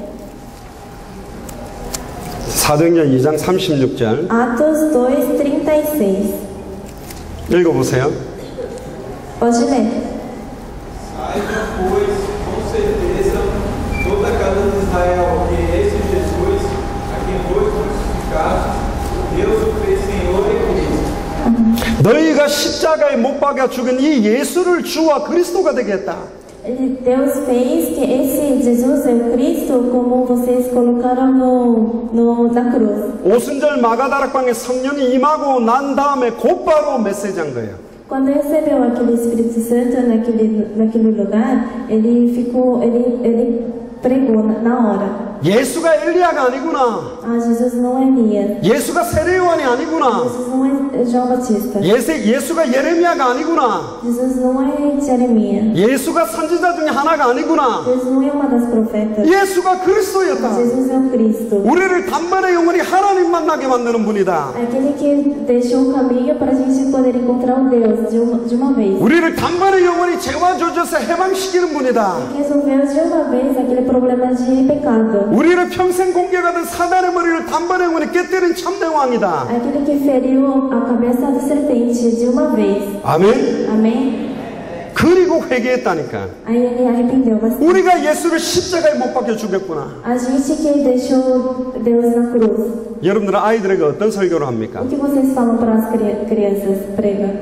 S1: 사도행전 이 장 삼십육 절
S2: Atos dois, trinta e seis.
S1: 읽어보세요.
S2: Pode ler.
S4: Saiba, pois, com certeza, toda a casa de Israel, que esse Jesus, a quem foi crucificado, Deus o fez Senhor e Cristo.
S1: 너희가 십자가에 못 박아 죽은 이 예수를 주와 그리스도가 되게 했다.
S2: Ele- Deus fez que esse Jesus é o Cristo, como vocês colocaram no, no, na cruz.
S1: 오순절 마가다락방에 성령이 임하고 난 다음에 곧바로 메시지한 거예요.
S2: Quando recebeu aquele Espírito Santo naquele, naquele lugar, ele ficou, ele, ele pregou na, na hora.
S1: 예수가 엘리야가 아니구나.
S2: Ah, Jesus não é Elias.
S1: 예수가 세례요한이 아니구나.
S2: Jesus não é João Batista.
S1: 예수, 예수가 예레미야가 아니구나.
S2: Jesus não é Jeremias.
S1: 예수가 선지자 중에 하나가 아니구나.
S2: Jesus não é uma das profetas.
S1: 예수가 그리스도였다.
S2: Jesus é o Cristo.
S1: 우리를 단번에 영원히 하나님 만나게 만드는 분이다.
S2: Aquele que deixou um caminho para a gente poder encontrar o Deus de uma, de uma vez.
S1: 우리를 단번에 영원히 죄와 저주에서 해방시키는 분이다.
S2: Resolveu de uma vez aquele problema de pecado.
S1: 우리를 평생 공격하던 사단의 머리를 단번에 영원히 깨뜨린 참된 왕이다.
S2: Aquele que feriu a cabeça da serpente de uma vez.
S1: 아멘.
S2: Amém?
S1: 그리고 회개했다니까.
S2: Aí ele arrependeu bastante.
S1: 우리가 예수를 십자가에 못 박혀 죽였구나.
S2: A gente que deixou Deus na cruz.
S1: 여러분들은 아이들에게 어떤 설교를 합니까?
S2: O que vocês falam para as cri- crianças? Prega.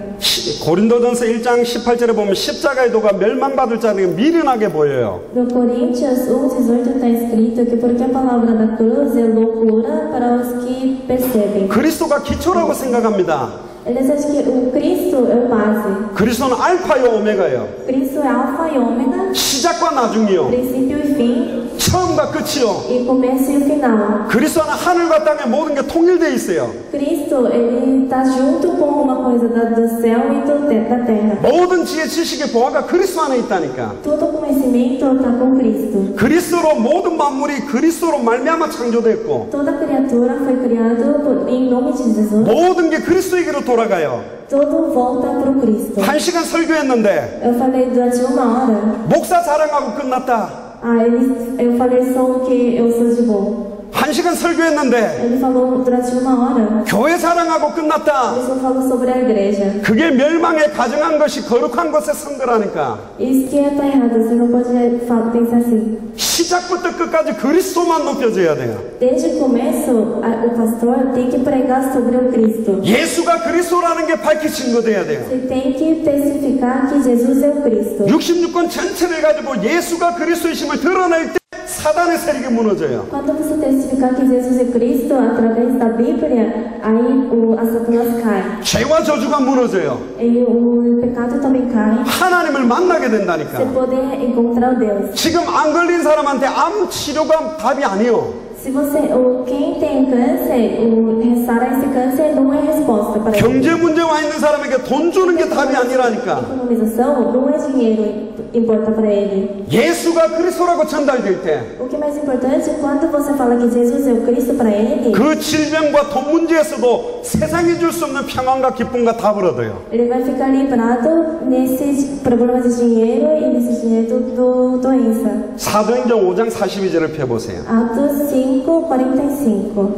S1: 고린도전서 일 장 십팔 절에 보면 십자가의 도가 멸망받을 자에게 미련하게 보여요.
S2: No Coríntios um, dezoito está escrito que porque a palavra da cruz é loucura para os que percebem.
S1: 그리스도가 기초라고 생각합니다.
S2: Eles acham que o Cristo é o base.
S1: 그리스도는 알파요 오메가예요.
S2: Cristo é alfa e ômega,
S1: 시작과 나중이요.
S2: princípio e fim,
S1: 처음과 끝이요.
S2: e começo e o final.
S1: 그리스도는 하늘과 땅에 모든 게 통일되어 있어요.
S2: Cristo, ele está junto com uma coisa da- do céu e do te- da terra.
S1: 모든 지혜 지식의 보화가 그리스도 안에 있다니까.
S2: Todo conhecimento está com Cristo.
S1: 그리스도로 모든 만물이 그리스도로 말미암아 창조됐고
S2: Toda criatura foi criada por- em nome de Jesus.
S1: 모든 게 그리스도에게로 돌아가요.
S2: Tudo volta para o Cristo.
S1: 한 시간 설교했는데
S2: Eu falei durante uma hora.
S1: 목사 자랑하고 끝났다.
S2: Ah, ele, eu falei só o que eu sou de bom.
S1: 한 시간 설교했는데
S2: Ele falou durante uma hora.
S1: 교회 자랑하고 끝났다.
S2: Ele só falou sobre a igreja.
S1: 그게 멸망에 가정한 것이 거룩한 것에 선 거라니까.
S2: Isso que está errado. Você não pode fa- pensar assim.
S1: 시작부터 끝까지 그리스도만 높여져야 돼요.
S2: Desde o começo, a- o pastor tem que pregar sobre o Cristo.
S1: 예수가 그리스도라는 게 밝혀진 거 돼야 돼요.
S2: Você tem que testificar que Jesus é o Cristo.
S1: 육십육 권 전체를 가지고 예수가 그리스도이심을 드러낼 때 사단의 세력이 무너져요.
S2: Quando você testificar que Jesus é Cristo através da Bíblia, aí o, a Satanás cai.
S1: 죄와 저주가 무너져요.
S2: E o pecado também cai.
S1: 하나님을 만나게
S2: Você
S1: 된다니까.
S2: poder encontrar o Deus.
S1: 지금 안 걸린 사람한테 암 치료가 답이 아니에요.
S2: Se você, ou quem tem câncer, o sarar esse câncer não é resposta para ele.
S1: 경제 문제 와 있는 사람에게 돈 주는 게 답이 아니라니까.
S2: Economização não é dinheiro importa para ele.
S1: 예수가 그리스도라고 전달될 때
S2: O que é mais importante é quando você fala que Jesus é o Cristo para ele,
S1: 그 질병과 돈 문제에서도 세상이 줄 수 없는 평안과 기쁨과 답을 얻어요.
S2: ele vai ficar livrado nesse problema de dinheiro e nesse dinheiro do, do doença.
S1: 사도행전 오 장 사십이 절을 펴보세요.
S2: Atos cinco, quarenta e cinco.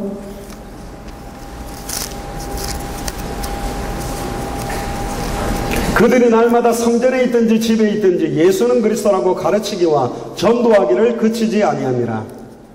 S1: 그들이 날마다 성전에 있든지 집에 있든지 예수는 그리스도라고 가르치기와 전도하기를 그치지 아니하니라.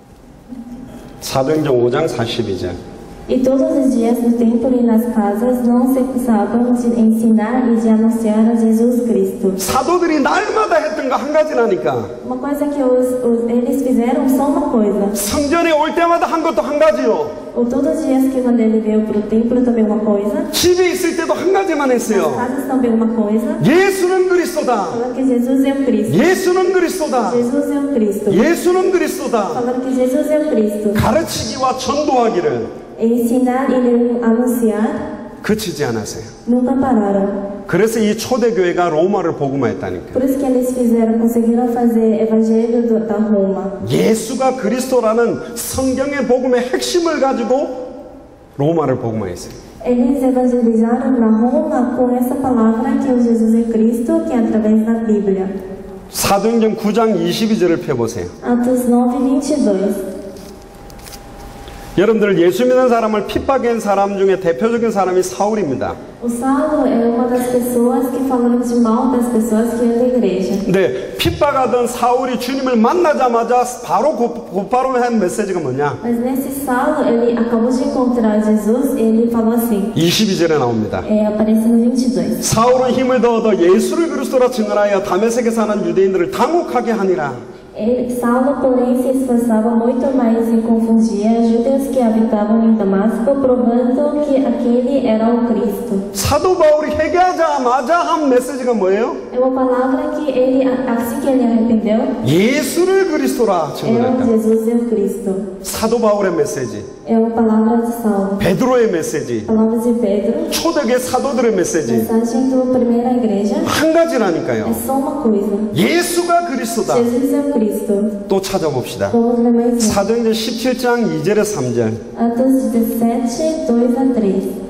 S1: 사도행전 오 장 사십이 절.
S2: E todos os dias no templo e nas casas não se cansavam de ensinar e de anunciar a Jesus Cristo.
S1: 사도들이 날마다 했던 거 한 가지라니까.
S2: Uma coisa que os, os, eles fizeram só uma coisa.
S1: 성전에 올 때마다 한 것도 한 가지요.
S2: Ou todos os dias que quando ele veio para o templo também uma coisa.
S1: 집에 있을 때도 한 가지만
S2: Nas
S1: 했어요.
S2: casas também uma coisa.
S1: 예수는 그리스도다.
S2: Falando que Jesus é o Cristo.
S1: 예수는 그리스도다.
S2: Jesus é o Cristo.
S1: 예수는 그리스도다.
S2: Falando que Jesus é o Cristo.
S1: 가르치기와 전도하기를
S2: Ensinar e anunciar
S1: 그치지 않았어요.
S2: nunca pararam.
S1: 그래서 이 초대교회가 로마를 복음화했다니까.
S2: Por isso que eles fizeram, conseguiram fazer evangelho do, da Roma.
S1: 예수가 그리스도라는 성경의 복음의 핵심을 가지고 로마를 복음화했어요.
S2: Eles evangelizaram na Roma com essa palavra que o Jesus é Cristo, que é através da Bíblia.
S1: 사도행전 구 장 이십이 절을 펴보세요.
S2: Atos nove, vinte e dois.
S1: 여러분들 예수 믿는 사람을 핍박한 사람 중에 대표적인 사람이 사울입니다.
S2: O Saulo é uma das pessoas que falaram de mal das pessoas que iam da igreja.
S1: 근데 핍박하던 사울이 주님을 만나자마자 바로 곧, 곧바로 한 메시지가 뭐냐?
S2: Mas nesse Saulo, ele acabou de encontrar Jesus e ele falou assim,
S1: 이십이 절에 나옵니다.
S2: é, aparece no vinte e dois.
S1: 사울은 힘을 더 얻어 예수를 그리스도라 증언하여 다메섹에 사는 유대인들을 당혹하게 하니라.
S2: Ele, Saulo, porém, se esforçava muito mais e confundia judeus que habitavam em Damasco, provando que aquele era o Cristo.
S1: 사도 바울이 회개하자마자 한 메시지가 뭐예요?
S2: É uma palavra que ele, assim que ele arrependeu,
S1: 예수를 그리스도라
S2: é o
S1: 증언했다.
S2: Jesus é o Cristo.
S1: 사도 바울의 메시지,
S2: É uma palavra de Saulo.
S1: 베드로의 메시지,
S2: Palavra de Pedro.
S1: 초대교회 사도들의 메시지
S2: Mensagem da primeira igreja
S1: 한
S2: é
S1: 가지라니까요.
S2: só uma coisa.
S1: 예수가 그리스도다.
S2: Jesus é o Cristo.
S1: 또 찾아봅시다.
S2: Vamos ler mais um.
S1: 사도행전 십칠 장 이 절에 삼 절.
S2: Atos dezessete, dois a três.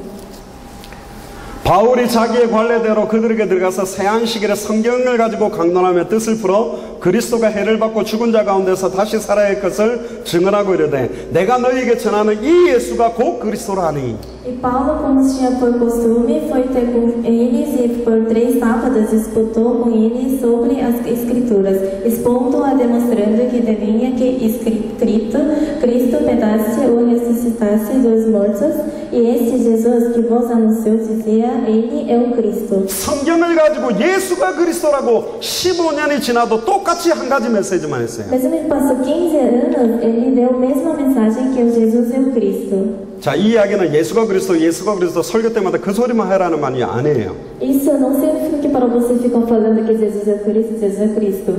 S1: 바울이 자기의 관례대로 그들에게 들어가서 세안식일에 성경을 가지고 강론하며 뜻을 풀어 그리스도가 해를 받고 죽은 자 가운데서 다시 살아야 할 것을 증언하고 이르되 내가 너희에게 전하는 이 예수가 곧 그리스도라니.
S2: E Paulo, como tinha por costume, foi ter com eles e por três sábados disputou com eles sobre as escrituras, expondo a demonstrando que devia que escrito Cristo pedasse ou ressuscitasse dos mortos, e este Jesus que vos anunciou dizia, ele é o Cristo.
S1: 성경을 가지고 예수가 그리스도라고 십오 년이 지나도 똑같이 한 가지 메시지만 했어요.
S2: Mesmo que passou quinze anos, ele deu a mesma mensagem que o Jesus é o Cristo.
S1: 자, 이 이야기는 예수가 그리스도, 예수가 그리스도 설교 때마다 그 소리만 해라는 말이 아니에요.
S2: Isso não significa que para você ficam falando que Jesus é o Cristo, Jesus é o Cristo.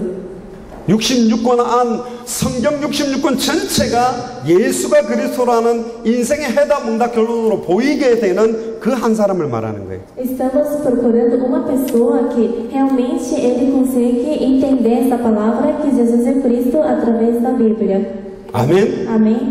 S1: 육십육 권 안 성경 육십육 권 전체가 예수가 그리스도라는 인생의 해답 응답 결론으로 보이게 되는 그 한 사람을 말하는 거예요.
S2: Estamos procurando uma pessoa que realmente ele consegue entender essa palavra que Jesus é Cristo através da Bíblia.
S1: 아멘.
S2: Amém?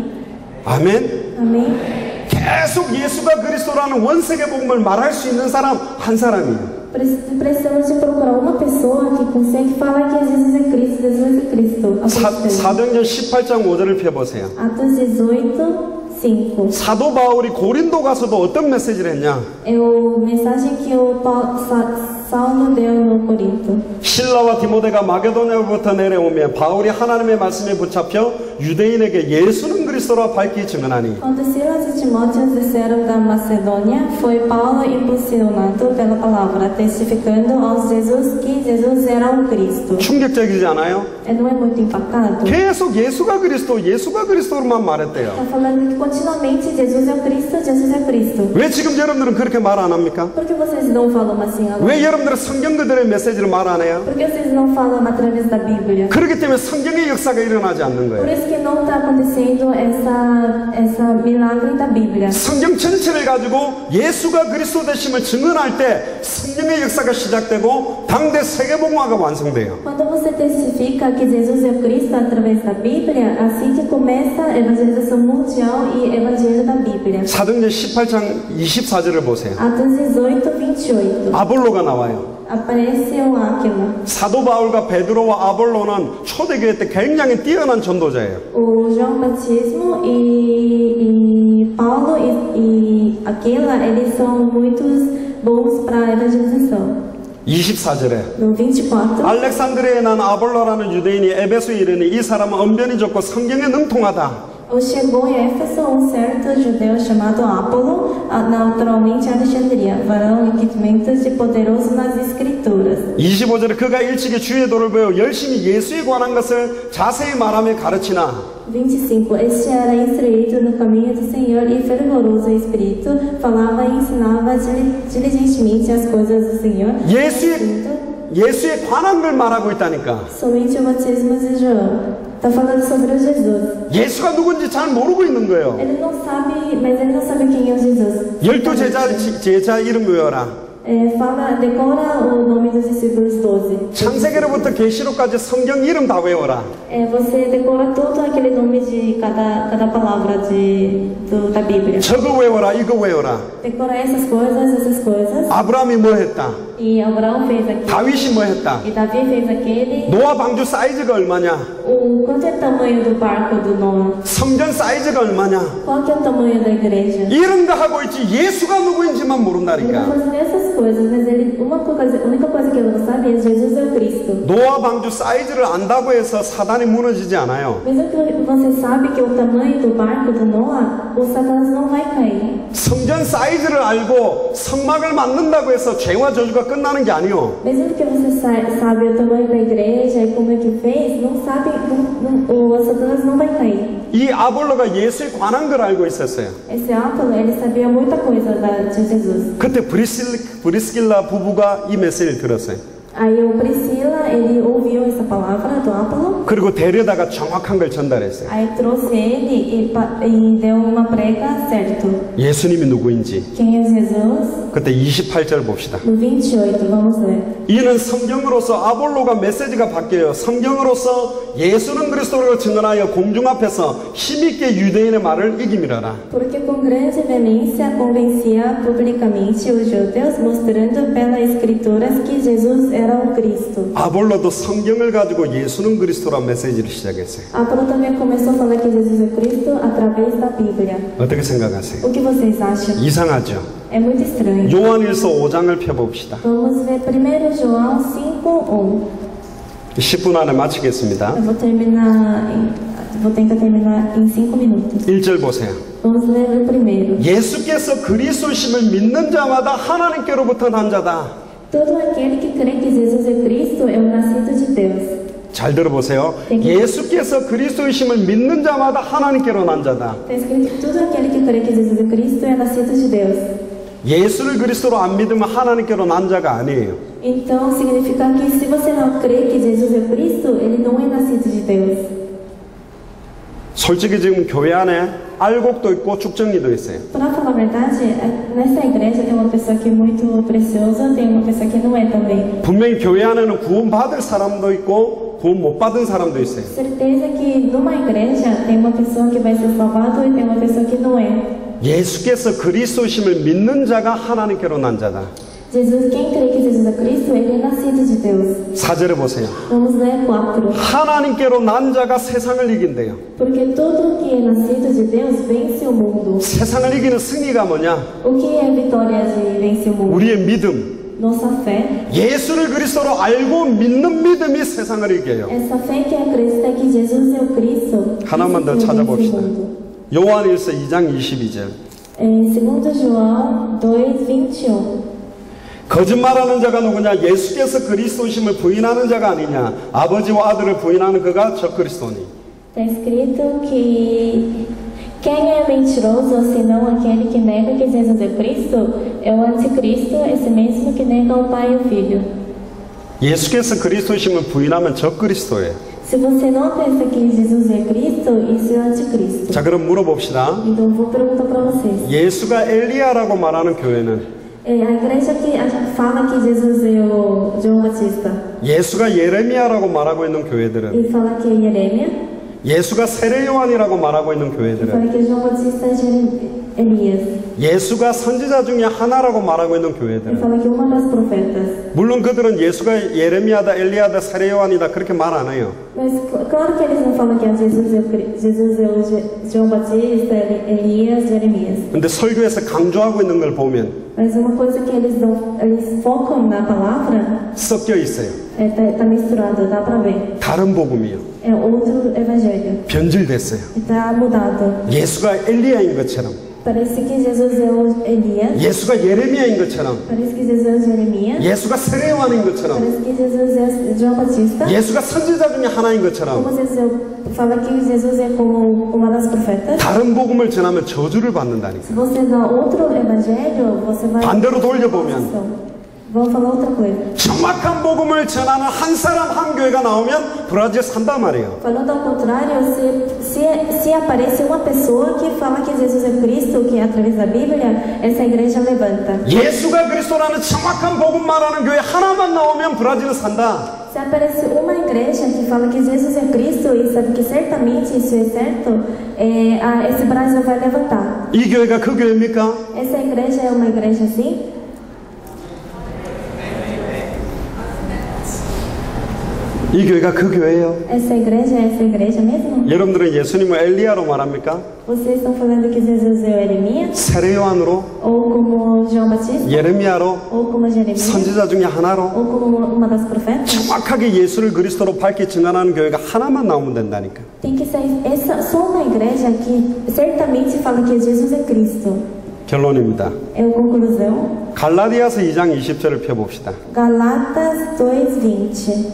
S1: 아멘.
S2: Amém?
S1: 계속 예수가 그리스도라는 원세계 복음을 말할 수 있는 사람 한 사람이에요.
S2: Precisamos de procurar uma pessoa que consegue falar que Jesus é Cristo, Jesus é Cristo.
S1: 사, 사도행전 십팔 장 오 절을 펴보세요.
S2: Atos dezoito, cinco.
S1: 사도 바울이 고린도 가서도 어떤 메시지를 했냐?
S2: É o mensagem que o Paulo, Sa, Saulo deu no Corinto.
S1: 실라와 디모데가 마게도냐로부터 내려오며 바울이 하나님의 말씀에 붙잡혀 유대인에게 예수는 그리스도라 밝히 증언하니.
S2: Quando Silas e Timóteo desceram da Macedônia, foi Paulo impulsionado pela palavra, testificando aos Jesus que Jesus era o Cristo.
S1: 충격적이지 않아요?
S2: É, não é muito impactado?
S1: 계속 예수가 그리스도, 예수가 그리스도로만 말했대요.
S2: Está falando que continuamente Jesus é o Cristo, Jesus é o Cristo.
S1: 왜 지금 여러분들은 그렇게 말 안 합니까?
S2: Por que vocês não falam assim agora?
S1: 왜 여러분들은 성경 그들의 메시지를 말 안 해요?
S2: Por que vocês não falam através da Bíblia?
S1: 그렇기 때문에 성경의 역사가 일어나지 않는
S2: Por
S1: 거예요.
S2: isso que não está acontecendo essa, essa milagre da Bíblia.
S1: 성경 전체를 가지고 예수가 그리스도 되심을 증언할 때 성경의 역사가 시작되고 당대 세계복음화가 완성돼요.
S2: Quando você testifica que Jesus é o Cristo através da Bíblia, assim que começa a evangelização mundial e evangelho da Bíblia.
S1: 사도행전 십팔 장 이십사 절을 보세요.
S2: Atos dezoito, vinte e oito.
S1: 아볼로가 나와요.
S2: Aparece o Áquila.
S1: 사도 바울과 베드로와 아볼로는 초대교회 때 굉장히 뛰어난 전도자예요.
S2: O João Batismo e, e Paulo e, e Aquila, eles são muitos bons para a evangelização.
S1: 이십사 절에
S2: No vinte e quatro.
S1: 알렉산드리아에 난 아볼로라는 유대인이 에베소에 이르니 이 사람은 언변이 좋고 성경에 능통하다.
S2: Chegou em Éfeso um certo judeu chamado Apolo, naturalmente Alexandria, varão inquirimentos e poderoso nas escrituras.
S1: 이십오 절에 그가 일찍이 주의 도를 배워 열심히 예수에 관한 것을 자세히 말하며 가르치나.
S2: vinte e cinco. Este era instruído no caminho do Senhor e fervoroso em espírito, falava e ensinava diligentemente as coisas do Senhor.
S1: 예수에, 예수에 관한 걸 말하고 있다니까.
S2: Somente o batismo de João. Está falando sobre o Jesus.
S1: 예수가 누군지 잘 모르고 있는 거예요.
S2: Ele não sabe, mas ele não sabe quem é o Jesus.
S1: 열두 제자, 제자 이름 외워라.
S2: É, fala, decora o nome dos discípulos doze.
S1: 창세기로부터 계시록까지 성경 이름 다 외워라.
S2: É, você decora todo aquele nome de cada, cada palavra de, do, da Bíblia.
S1: 저거 외워라, 이거 외워라.
S2: Decora essas coisas, essas coisas.
S1: 아브라함이 뭐 했다?
S2: E Abraão fez aquilo.
S1: 다윗이 뭐 했다?
S2: E Davi fez aquele.
S1: 노아 방주 사이즈가 얼마냐?
S2: O, quanto é o tamanho do barco do Noé?
S1: 성전 사이즈가 얼마냐?
S2: Qual que é o tamanho da igreja?
S1: 이런 거 하고 있지 예수가 누구인지만
S2: Ele está
S1: 모른다니까.
S2: fazendo essas coisas, mas ele, uma coisa, a única coisa que ele não sabe é Jesus é o Cristo. Cristo.
S1: 노아 방주 사이즈를 안다고 해서 사단이 무너지지 않아요.
S2: Mesmo que você sabe que o tamanho do barco do Noah, o Satanás não vai cair.
S1: 성전 사이즈를 알고 성막을 만든다고 해서 죄와 저주가 끝나는 게 아니요.
S2: Mesmo que você sa- sabe o tamanho da igreja e como é que fez, não sabe, não, não, o Satanás não vai cair.
S1: 이 아볼로가 예수에 관한 걸 알고 있었어요.
S2: Esse Apolo, ele sabia muita coisa da, de Jesus.
S1: 그때 브리스, 브리스길라 부부가 이 메시지를 들었어요.
S2: Aí o Priscila, ele ouviu essa palavra do Apolo,
S1: 그리고 데려다가 정확한 걸 전달했어요.
S2: aí trouxe ele e, pa- e deu uma prega certo.
S1: 예수님이 누구인지.
S2: Quem é Jesus?
S1: 그때 이십팔 절 봅시다.
S2: No vinte e oito, vamos ler.
S1: 이는 성경으로서 아볼로가 메시지가 바뀌어요. 성경으로서 예수는 그리스도를 증언하여 공중 앞에서 힘있게 유대인의 말을 이기미라라.
S2: Porque com grande veemência convencia publicamente os judeus, mostrando pelas escrituras que Jesus era o Cristo.
S1: 아볼로도 성경을 가지고 예수는 그리스도란 메시지를 시작했어요.
S2: Apolo também começou a falar que Jesus é Cristo através da Bíblia.
S1: 어떻게 생각하세요?
S2: O que vocês acham?
S1: 이상하죠?
S2: É muito estranho.
S1: 요한일서 오 장을 펴봅시다.
S2: Vamos ver primeiro João cinco, um.
S1: 십 분 안에 마치겠습니다.
S2: Eu vou terminar, em, vou tentar terminar em cinco minutos.
S1: 일 절 보세요.
S2: Vamos ler o primeiro.
S1: 예수께서 그리스도심을 믿는 자마다 하나님께로부터 난 자다.
S2: Todo aquele que crê que Jesus é Cristo é o nascido de Deus.
S1: 잘 들어보세요. 예수께서 그리스도이심을 믿는 자마다 하나님께로 난 자다.
S2: Está escrito que todo aquele que crê que Jesus é Cristo é nascido de Deus.
S1: 예수를 그리스도로 안 믿으면 하나님께로 난 자가 아니에요.
S2: Então significa que se você não crê que Jesus é Cristo, ele não é nascido de Deus.
S1: 솔직히 지금 교회 안에 알곡도 있고 축정리도 있어요.
S2: Para falar a verdade, nessa igreja tem uma pessoa que é muito preciosa, tem uma pessoa que não é também.
S1: 분명히 교회 안에는 구원받을 사람도 있고 구원 못 받은 사람도 있어요.
S2: Certeza que numa igreja tem uma pessoa que vai ser salvado e tem uma pessoa que não é.
S1: 예수께서 그리스도심을 믿는 자가 하나님께로 난 자다.
S2: Jesus, quem crê que Jesus é Cristo, ele é nascido de Deus.
S1: 사 절에 보세요.
S2: Vamos ler quatro.
S1: 하나님께로 난 자가 세상을 이긴대요.
S2: Porque todo que é nascido de Deus vence o mundo.
S1: 세상을 이기는 승리가 뭐냐?
S2: O que é a vitória de vencer o mundo?
S1: 우리의 믿음.
S2: Nossa fé.
S1: 예수를 그리스도로 알고 믿는 믿음이 세상을 이겨요.
S2: Essa fé que acredita que Jesus é o Cristo.
S1: 하나만 더
S2: Isso que vence o
S1: 찾아봅시다.
S2: mundo.
S1: 요한일서 이 장 이십이 절.
S2: É, segundo João dois, vinte e um.
S1: 거짓말하는 자가 누구냐? 예수께서 그리스도심을 부인하는 자가 아니냐? 아버지와 아들을 부인하는 그가 저 그리스도니.
S2: Está escrito que quem é mentiroso, senão aquele que nega que Jesus é Cristo, é o anticristo, esse mesmo que nega o Pai e o Filho.
S1: 예수께서 그리스도심을 부인하면 저 그리스도예요.
S2: Se você não pensa que Jesus é Cristo, isso é o anticristo.
S1: 자, 그럼 물어봅시다.
S2: Então vou perguntar para vocês.
S1: 예수가 엘리야라고 말하는 교회는
S2: É, a igreja que a gente fala que Jesus é o João Batista
S1: 예수가 예레미야라고 말하고 있는 교회들은
S2: e fala que é Jeremias,
S1: 예수가 세례 요한이라고 말하고 있는
S2: e
S1: 교회들은
S2: fala que João Batista é Jeremias, Elias,
S1: 예수가 선지자 중에 하나라고 말하고 있는
S2: e
S1: 교회들은
S2: fala que uma das profetas.
S1: 물론 그들은 예수가 예레미야다 엘리야다 세례 요한이다 그렇게 말 안 해요.
S2: Mas cl- claro que eles não falam que é Jesus é o, Cri- Jesus é o Je- João Batista, Eli- Elias, Jeremias.
S1: 근데 설교에서 강조하고 있는 걸 보면
S2: Mas uma coisa que eles não, eles focam na palavra
S1: 섞여 있어요.
S2: é tá, tá misturado, dá para ver.
S1: 다른 복음이요.
S2: É outro evangelho.
S1: 변질됐어요.
S2: Está mudado.
S1: 예수가 엘리야인 것처럼
S2: Parece que Jesus é o Elias.
S1: 예수가 예레미야인 것처럼
S2: Parece que Jesus é Jeremias.
S1: 예수가 세례 요한인 것처럼
S2: Parece que Jesus é João Batista.
S1: 예수가 선지자 중에 하나인 것처럼
S2: Como Jesus fala que Jesus é como uma das profetas.
S1: 다른 복음을 전하면 저주를 받는다니까.
S2: Se você dá outro evangelho, você vai...
S1: 반대로 돌려보면
S2: Vamos falar outra coisa.
S1: 정확한 복음을 전하는 한 사람 한 교회가 나오면 브라질 산단 말이에요.
S2: Falando ao contrário, se, se, se aparece uma pessoa que fala que Jesus é Cristo, que é através da Bíblia, essa igreja levanta.
S1: 예수가 그리스도라는 정확한 복음 말하는 교회 하나만 나오면 브라질은 산다.
S2: Se aparece uma igreja que fala que Jesus é Cristo e sabe que certamente isso é certo, é, a, esse Brasil vai levantar.
S1: 이 교회가 그 교회입니까?
S2: Essa igreja é uma igreja assim?
S1: 이 교회가 그 교회예요.
S2: Essa igreja é essa igreja mesmo?
S1: 여러분들은 예수님을 엘리야로 말합니까?
S2: Vocês estão falando que Jesus é o Jeremias?
S1: 세례 요한으로?
S2: Ou como João Batista?
S1: 예레미야로?
S2: Ou como Jeremias?
S1: 선지자 중에 하나로?
S2: Ou como uma das profetas?
S1: 정확하게 예수를 그리스도로 밝게 증언하는 교회가 하나만 나오면 된다니까.
S2: Tem que ser essa, só uma igreja que certamente fala que Jesus é Cristo.
S1: 결론입니다.
S2: É a conclusão.
S1: 갈라디아서 이 장 이십 절을 펴봅시다.
S2: Galatas dois, vinte.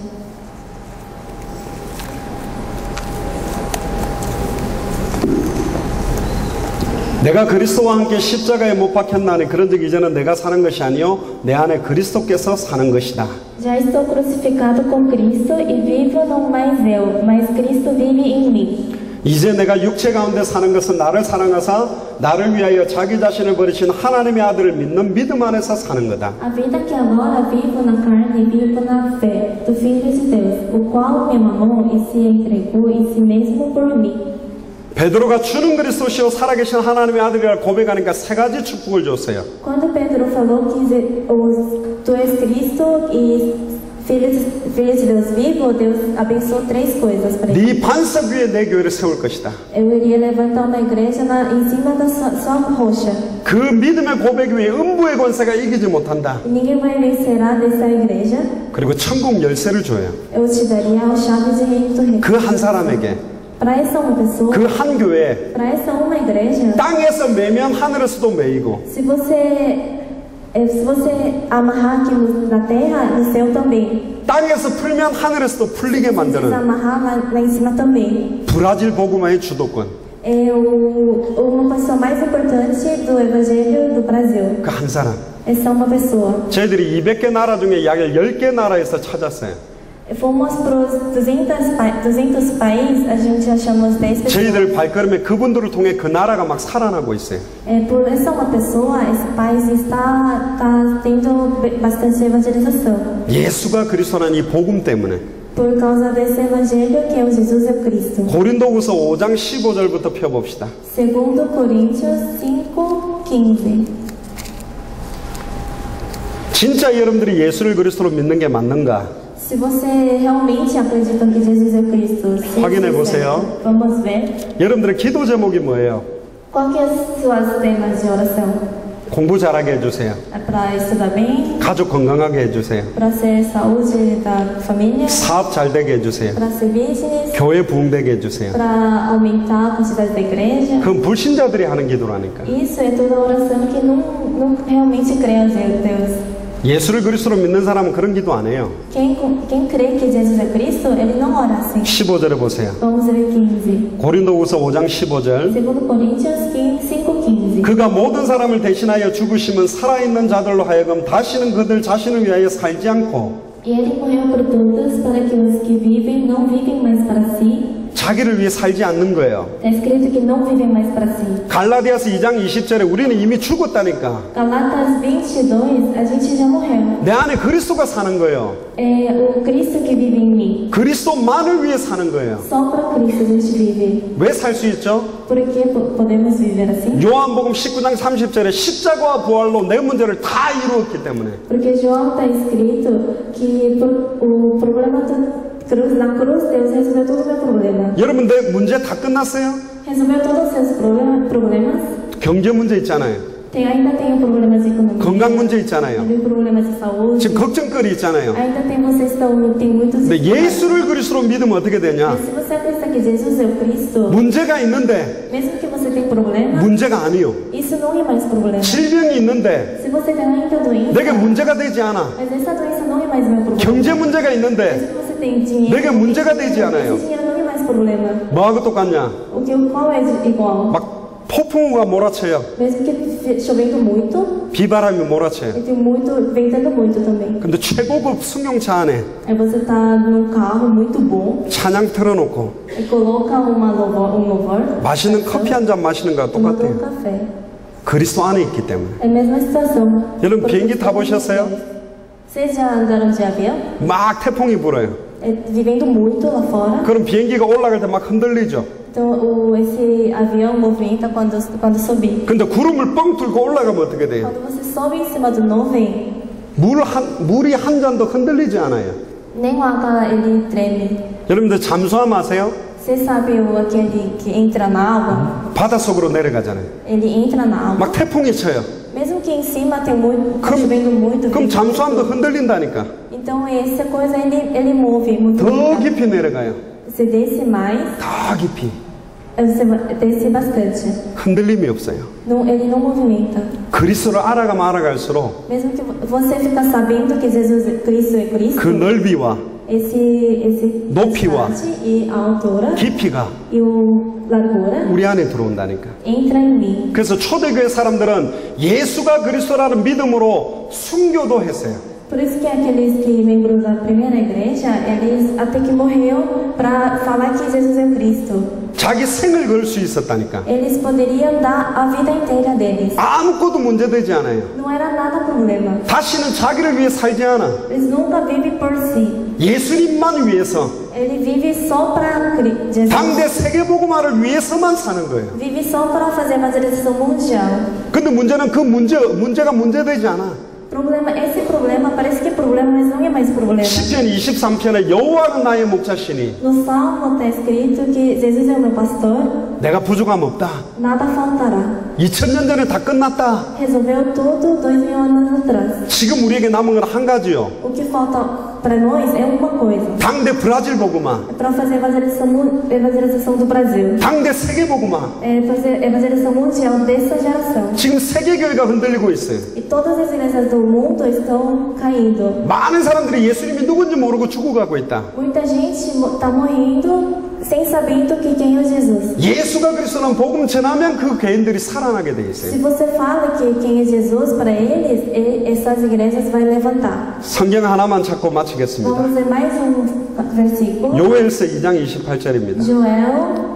S1: 내가 그리스도와 함께 십자가에 못 박혔나니 그런즉 이제는 내가 사는 것이 아니요 내 안에 그리스도께서 사는 것이다.
S2: Já estou crucificado com Cristo e vivo não mais eu, mas Cristo vive em mim.
S1: 이제 내가 육체 가운데 사는 것은 나를 사랑하사 나를 위하여 자기 자신을 버리신 하나님의 아들을 믿는 믿음 안에서 사는 거다.
S2: A vida que agora vivo na carne, vivo na fé do Filho de Deus, o qual me amou e se entregou em si mesmo por mim.
S1: 베드로가 주는 그리스도시요 살아계신 하나님의 아들이라 고백하니까 세 가지 축복을 줬어요.
S2: Quando Pedro falou que os, tu és Cristo e Filho de, filho de Deus vivo, Deus abençoou três coisas para ele.
S1: 네 반석 위에 내 교회를 세울 것이다.
S2: Eu iria levantar uma igreja na, em cima da sua, sua rocha.
S1: 그 믿음의 고백 위에 음부의 권세가 이기지 못한다.
S2: E ninguém vai vencerá dessa igreja.
S1: 그리고 천국 열쇠를 줘요.
S2: Eu te daria a chave de reino do reino.
S1: 그 한 사람에게.
S2: Para essa uma pessoa,
S1: 그 한 교회,
S2: para essa uma igreja,
S1: 땅에서 매면 하늘에서도 매이고,
S2: se você se você amarrar aqui na terra, no céu também.
S1: 땅에서 풀면 하늘에서도 풀리게
S2: Se
S1: 만드는
S2: amarrar lá, lá em cima também.
S1: 브라질 복음화의 주도권.
S2: É o, uma pessoa mais importante do Evangelho do Brasil.
S1: 그 한 사람.
S2: Essa é uma pessoa.
S1: 저희들이 이백 개 나라 중에 약 열 개 나라에서 찾았어요.
S2: Fomos para os duzentos países, a gente achamos dez pessoas.
S1: 저희들 발걸음에 그분들을 통해 그 나라가 막 살아나고 있어요.
S2: É, por essa uma pessoa, esse país está, está tendo bastante evangelização.
S1: 예수가 그리스도라는 이 복음 때문에.
S2: Por causa desse evangelho que é o Jesus é Cristo.
S1: 고린도후서 오 장 십오 절부터 펴봅시다.
S2: Segundo Coríntios cinco, quinze.
S1: 진짜 여러분들이 예수를 그리스도로 믿는 게 맞는가?
S2: Se você realmente acredita que Jesus é Cristo, se
S1: 확인해
S2: você-
S1: 보세요.
S2: Vamos ver.
S1: 여러분들의 기도 제목이 뭐예요?
S2: Qual que é as suas temas de oração?
S1: 공부 잘하게 해주세요.
S2: É para estudar bem,
S1: 가족 건강하게 해주세요.
S2: para ser saúde da família,
S1: 사업 잘 되게 해주세요.
S2: para ser business,
S1: 교회 부흥되게 해주세요.
S2: para aumentar a quantidade da igreja.
S1: 그건 불신자들이 하는 기도라니까.
S2: Isso é toda oração que não, não realmente crê em Deus.
S1: 예수를 그리스도로 믿는 사람은 그런 기도 안 해요.
S2: Quem, quem crê que Jesus é Cristo, ele não ora assim.
S1: 십오 절에 보세요.
S2: Vamos ver quinze.
S1: 고린도후서 오 장 십오 절.
S2: Segundo Coríntios cinco, quinze.
S1: 그가 모든 사람을 대신하여 죽으심은 살아있는 자들로 하여금 다시는 그들 자신을 위하여 살지 않고
S2: E ele morreu por todos, para que os que vivem não vivem mais para si.
S1: 자기를 위해 살지 않는 거예요.
S2: Está escrito que não vivem mais para si.
S1: 갈라디아서 이 장 이십 절에 우리는 이미 죽었다니까.
S2: Galatas vinte e dois, a gente já morreu.
S1: 내 안에 그리스도가 사는 거예요.
S2: É o Cristo que vive em mim.
S1: 그리스도만을 위해 사는 거예요.
S2: Só para Cristo a gente vive.
S1: 왜 살 수 있죠?
S2: Por que po- podemos viver assim?
S1: 요한복음 십구 장 삼십 절에 십자가와 부활로 내 문제를 다 이루었기 때문에.
S2: Porque João está escrito que por- o problema do cruz, na cruz Deus resolveu todo o meu problema.
S1: 여러분 내 문제 다 끝났어요?
S2: Resolveu todos os seus problema, problemas.
S1: 경제 문제 있잖아요.
S2: Tem, ainda tem problemas de economia.
S1: 건강 문제 있잖아요.
S2: Tem problemas de saúde.
S1: 지금 걱정거리 있잖아요.
S2: Ainda tem vocês estão tem muitos.
S1: 근데 예수를 그리스도로 믿으면 어떻게 되냐?
S2: Mas se você acredita que Jesus é o Cristo,
S1: 문제가 있는데
S2: mesmo que você tenha problema,
S1: 문제가 아니요.
S2: isso não é mais problema.
S1: 질병이 있는데
S2: Se você tem ainda doença,
S1: 내게 문제가 되지 않아.
S2: mas essa doença não é mais meu problema.
S1: 경제 문제가
S2: Mesmo
S1: 있는데
S2: que você tem dinheiro,
S1: 내게 문제가 되지 않아요.
S2: esse dinheiro não é mais problema.
S1: 뭐하고 똑같냐?
S2: O que qual é igual?
S1: 막 폭풍우가 몰아쳐요.
S2: Mesmo que chovendo muito,
S1: 비바람이 몰아쳐요.
S2: e tem muito ventando muito também.
S1: 근데 최고급 승용차 안에
S2: Aí você tá num carro muito bom
S1: 찬양 틀어놓고
S2: e coloca uma louvor, um louvor,
S1: 맛있는 커피 한 잔 마시는 거랑
S2: tomando um
S1: 똑같아요.
S2: café.
S1: 그리스도 안에 있기 때문에.
S2: É a mesma situação.
S1: 여러분,
S2: Porque
S1: 비행기 타보셨어요?
S2: Vocês já andaram de avião?
S1: 막 태풍이 불어요.
S2: É, vivendo muito lá fora.
S1: 그럼 비행기가 올라갈 때 막 흔들리죠.
S2: Então o, esse avião movimenta quando, quando subir.
S1: 근데 구름을 뻥 뚫고 올라가면 어떻게 돼요?
S2: Quando você sobe em cima do nuvem,
S1: 물 한, 물이 한 잔도 흔들리지 않아요.
S2: Nem o Atala ele treme.
S1: 여러분들 잠수함 아세요?
S2: Você sabe o aquele que entra na água?
S1: 바닷속으로 내려가잖아요.
S2: Ele entra na água.
S1: 막 태풍이 쳐요.
S2: Mesmo que em cima tem muito, tá
S1: 그럼,
S2: chovendo muito.
S1: 그럼
S2: vento.
S1: 잠수함도 흔들린다니까.
S2: Então essa coisa ele ele move muito.
S1: 더 깊이 내려가요.
S2: Você desce mais,
S1: 더 깊이.
S2: você vai- desce bastante.
S1: 흔들림이 없어요.
S2: Não, ele não movimenta.
S1: 그리스도를 알아가면 알아갈수록
S2: Mesmo que você fica sabendo que Jesus Cristo é Cristo,
S1: 그 넓이와
S2: esse esse
S1: 높이와
S2: distante e a altura
S1: 깊이가
S2: e o largura
S1: 우리 안에 들어온다니까.
S2: entra em mim.
S1: 그래서 초대교회 사람들은 예수가 그리스도라는 믿음으로 순교도 했어요.
S2: Por isso que aqueles que membros da primeira igreja, eles até que morreu para falar que Jesus é o Cristo.
S1: 자기 생을 걸 수 있었다니까.
S2: Eles poderiam dar a vida inteira deles.
S1: 아무것도 문제되지 않아요.
S2: Não era nada problema.
S1: 다시는 자기를 위해 살지 않아.
S2: Eles nunca vivem por si.
S1: 예수님만 위해서,
S2: Ele vive só para Jesus.
S1: 당대 세계복음화를 위해서만 사는 거예요.
S2: Vive só para fazer evangelização mundial.
S1: 근데 문제는 그 문제, 문제가 문제되지 않아.
S2: Problema, esse problema parece que é problema, mas não é mais problema.
S1: 시편 이십삼 편에 여호와는 나의 목자시니
S2: No Salmo está escrito que Jesus é o meu pastor,
S1: 내가 부족함 없다.
S2: nada faltará.
S1: 이천 년 전에 다 끝났다.
S2: Resolveu tudo dois mil anos atrás.
S1: 지금 우리에게 남은 건 한 가지요.
S2: O que falta para nós é uma coisa.
S1: 당대 브라질 복음화,
S2: É para fazer evangelização, mu- evangelização do Brasil.
S1: 당대 세계 복음화.
S2: É fazer evangelização mundial dessa geração.
S1: 지금 세계 교회가 흔들리고 있어요.
S2: E todas as igrejas do mundo estão caindo.
S1: 많은 사람들이 예수님이 누군지 모르고 죽어가고 있다.
S2: Muita gente está morrendo sem sabendo que quem é Jesus.
S1: 예수가 그리스도는 복음 전하면 그 개인들이 살아나게 돼
S2: Se
S1: 있어요.
S2: você fala que quem é Jesus para eles, e- essas igrejas vão levantar.
S1: 성경 하나만 찾고 마치겠습니다.
S2: Vamos ler mais um versículo.
S1: 요엘서 이 장 이십팔 절입니다.
S2: Joel.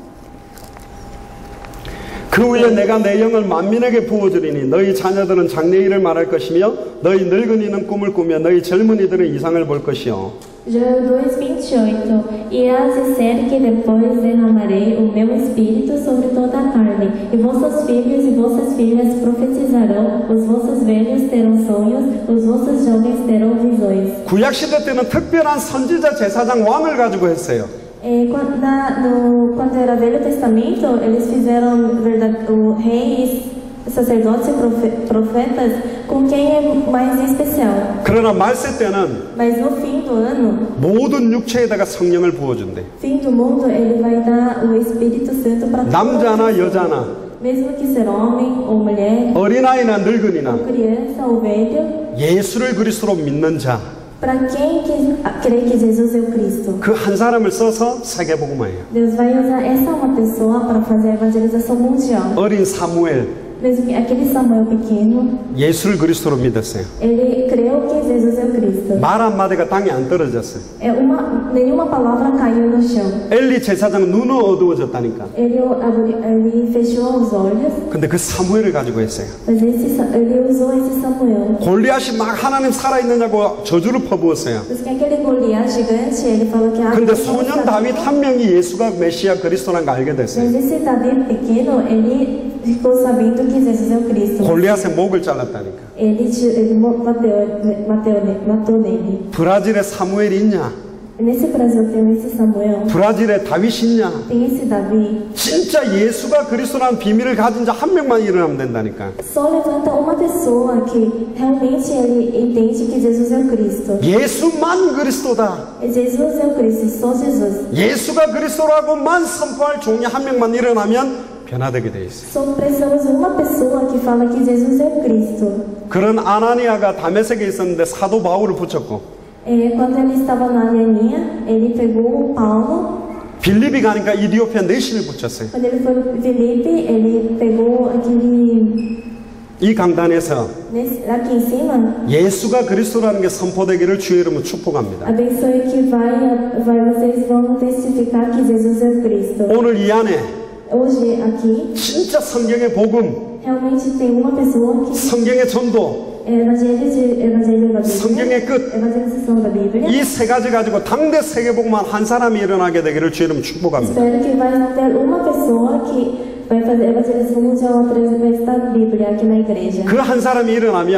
S1: 그 후에 내가 내 영을 만민에게 부어주리니 너희 자녀들은 장래일을 말할 것이며 너희 늙은이는 꿈을 꾸며 너희 젊은이들은 이상을 볼 것이요.
S2: Joel dois, vinte e oito. E há de ser que depois derramarei o meu espírito sobre toda a carne, e vossos filhos e vossas filhas profetizarão, os vossos velhos terão sonhos, os vossos jovens terão visões.
S1: 구약 시대 때는 특별한 선지자, 제사장, 왕을 가지고 했어요.
S2: É, quando, na, no, quando era Velho Testamento, eles fizeram verdade, o reis, sacerdotes e profe, profetas com quem é mais especial.
S1: 그러나 말세 때는
S2: Mas no fim do ano,
S1: 모든 육체에다가 성령을 부어준대.
S2: fim do mundo, ele vai dar o Espírito Santo para
S1: 남자나 여자나
S2: mesmo que ser homem ou mulher,
S1: 어린아이나 늙은이나
S2: ou criança ou velho,
S1: 예수를 그리스도로 믿는 자,
S2: para quem que, crê que Jesus é o Cristo.
S1: 그 한 사람을 써서 세계복음화예요.
S2: Deus vai usar essa uma pessoa para fazer a evangelização mundial.
S1: 어린 사무엘
S2: Mesmo que aquele Samuel pequeno,
S1: 예수를 그리스도로 믿었어요.
S2: ele creu que Jesus é o Cristo.
S1: 말 한마디가 땅에 안 떨어졌어요.
S2: É uma, nenhuma palavra caiu no chão.
S1: 엘리 제사장은 눈은 어두워졌다니까.
S2: Ele, abri, ele fechou os olhos,
S1: 근데 그 사무엘을 가지고 했어요.
S2: mas esse, Sa- ele usou esse Samuel.
S1: 골리앗이 막 하나님 살아있느냐고 저주를 퍼부었어요.
S2: Por isso que aquele Goliat gigante, ele falou que ah,
S1: 근데
S2: Deus não
S1: 소년
S2: sabe.
S1: 다윗 한 명이 예수가 메시아 그리스도라는 걸 알게 됐어요.
S2: Mas esse Davi pequeno, ele ficou sabendo que Jesus é o Cristo.
S1: 골리앗의 목을 잘랐다니까.
S2: Ele, ti- ele mo- bateu, bateu, ne- matou nele.
S1: 브라질에 사무엘이 있냐?
S2: Nesse Brasil tem esse Samuel,
S1: 브라질에 다윗이 있냐?
S2: tem esse Davi.
S1: 진짜 예수가 그리스도라는 비밀을 가진 자 한 명만 일어나면 된다니까.
S2: Só levanta uma pessoa que realmente ele entende que Jesus é o Cristo.
S1: 예수만 그리스도다.
S2: Jesus é o Cristo, só Jesus.
S1: 예수가 그리스도라고만 선포할 종이 한 명만 일어나면 변화되게 돼 있어요.
S2: Só precisamos de uma pessoa que fala que Jesus é o Cristo.
S1: 그런 아나니아가 다메섹에 있었는데 사도 바울을 붙였고
S2: É, quando ele estava na Anania, ele pegou o Paulo.
S1: 빌립이 가니까 이디오피아 내신을 붙였어요.
S2: Quando ele foi para Filipe, ele pegou aquele...
S1: 이 강단에서
S2: Nesse, aqui em cima,
S1: 예수가 그리스도라는 게 선포되기를 주의 이름으로 축복합니다.
S2: abençoe que vai, vai, vocês vão testificar que Jesus é o Cristo.
S1: 오늘 이 안에
S2: Hoje, aqui,
S1: 진짜 성경의 복음,
S2: realmente tem uma pessoa que
S1: 성경의 전도,
S2: é evangelho de, evangelho da Bíblia,
S1: 성경의 끝,
S2: evangelização da Bíblia.
S1: 이 세 가지 가지고 당대 세계복음만 한 사람이 일어나게 되기를 주의 이름 축복합니다.
S2: Espero que vai ter uma pessoa que vai fazer evangelização mundial através da Bíblia aqui na igreja.
S1: 그 한 사람이 일어나면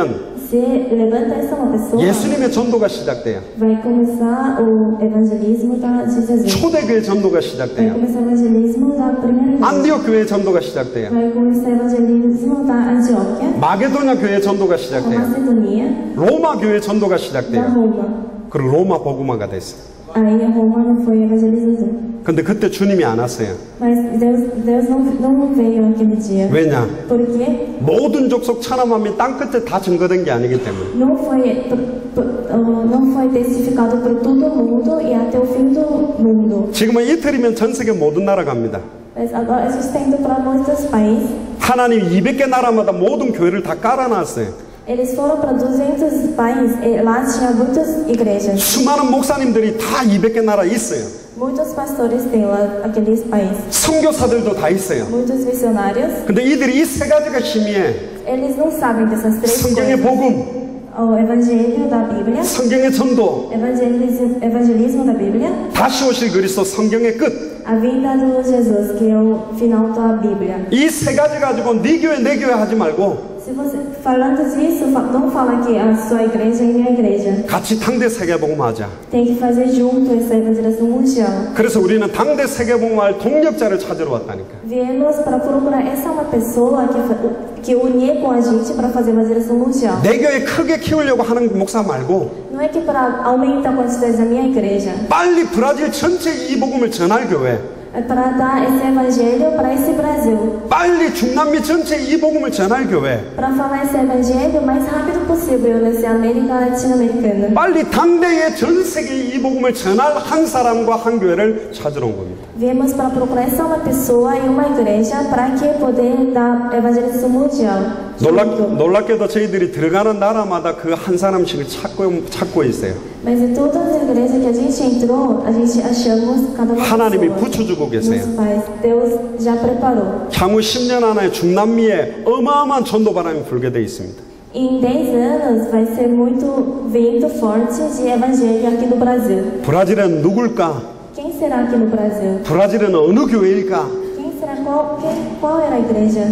S2: Se levanta essa uma pessoa,
S1: 예수님의 전도가 시작돼요.
S2: vai começar o evangelismo da, de Jesus.
S1: 초대교회 전도가
S2: Vai
S1: 시작돼요.
S2: começar o evangelismo da primeira igreja.
S1: 안디옥 교회 전도가 시작돼요.
S2: Vai começar o evangelismo da Antioquia,
S1: 마게도냐 교회 전도가
S2: da
S1: 시작돼요.
S2: Macedonia,
S1: 로마 교회 전도가
S2: da
S1: 시작돼요.
S2: Roma.
S1: 그리고 로마 복음화가 됐어요.
S2: Aí Roma não foi evangelizador.
S1: 근데 그때 주님이 안 왔어요.
S2: Mas Deus, Deus não, não veio naquele dia.
S1: 왜냐?
S2: Porque
S1: 모든 족속 천하만민 땅 끝에 다 증거된 게 아니기 때문에.
S2: não foi, p- p- uh, não foi testificado por todo mundo e até o fim do mundo.
S1: 지금은 이틀이면 전 세계 모든 나라 갑니다.
S2: Mas agora Jesus está indo para muitos países.
S1: 하나님 이백 개 나라마다 모든 교회를 다 깔아놨어요.
S2: Eles foram para duzentos países e lá tinha muitas igrejas.
S1: 수많은 목사님들이 다 이백 개 나라 있어요.
S2: Muitos pastores têm lá aqueles países.
S1: 선교사들도 다 있어요.
S2: Muitos missionários.
S1: 근데 이들이 이 세 가지가 희미해.
S2: Eles não sabem dessas três
S1: 성경의
S2: coisas.
S1: 복음,
S2: O evangelho da Bíblia,
S1: 성경의 전도,
S2: evangelismo, evangelismo da Bíblia,
S1: 다시 오실 그리스도 성경의 끝.
S2: a vinda do Jesus, que é o final da Bíblia.
S1: 이 세 가지 가지고 네 교회 내 교회 하지 말고
S2: Se você, falando disso, fa- não fala que a sua igreja é minha igreja.
S1: 같이 당대 세계복음 하자.
S2: Tem que fazer junto essa evangelização mundial.
S1: 그래서 우리는 당대 세계복음할 동력자를 찾으러 왔다니까.
S2: Viemos para procurar essa uma pessoa que, fa- que unir com a gente para fazer evangelização mundial.
S1: 내 교회 크게 키우려고 하는 목사 말고
S2: Não é que para aumentar a quantidade da minha igreja,
S1: 빨리 브라질 전체 이 복음을 전할 교회,
S2: é para dar esse evangelho para esse Brasil.
S1: 빨리 중남미 전체 이 복음을 전할 교회,
S2: Para falar esse evangelho o mais rápido possível nessa América Latino-Americana.
S1: 빨리 당대의 전 세계 이 복음을 전할 한 사람과 한 교회를 찾으러 온 겁니다.
S2: Viemos para procurar essa uma pessoa e uma igreja para que poder dar evangelização mundial.
S1: 놀랍,
S2: junto.
S1: 놀랍게도 저희들이 들어가는 나라마다 그 한 사람씩을 찾고, 찾고 있어요.
S2: Mas em todas as igrejas que a gente entrou, a gente achamos cada uma
S1: 하나님이
S2: pessoa.
S1: 붙여주고 계세요.
S2: Nos pais. Deus já preparou.
S1: 향후 십 년 안에 중남미에 어마어마한 전도 바람이 불게 되어 있습니다.
S2: Em dez anos vai ser muito vento forte de evangelho aqui no Brasil.
S1: 브라질은 누굴까?
S2: Quem será aqui no Brasil?
S1: 브라질은 어느 교회일까?
S2: Quem será? Qual, quem, qual era a igreja?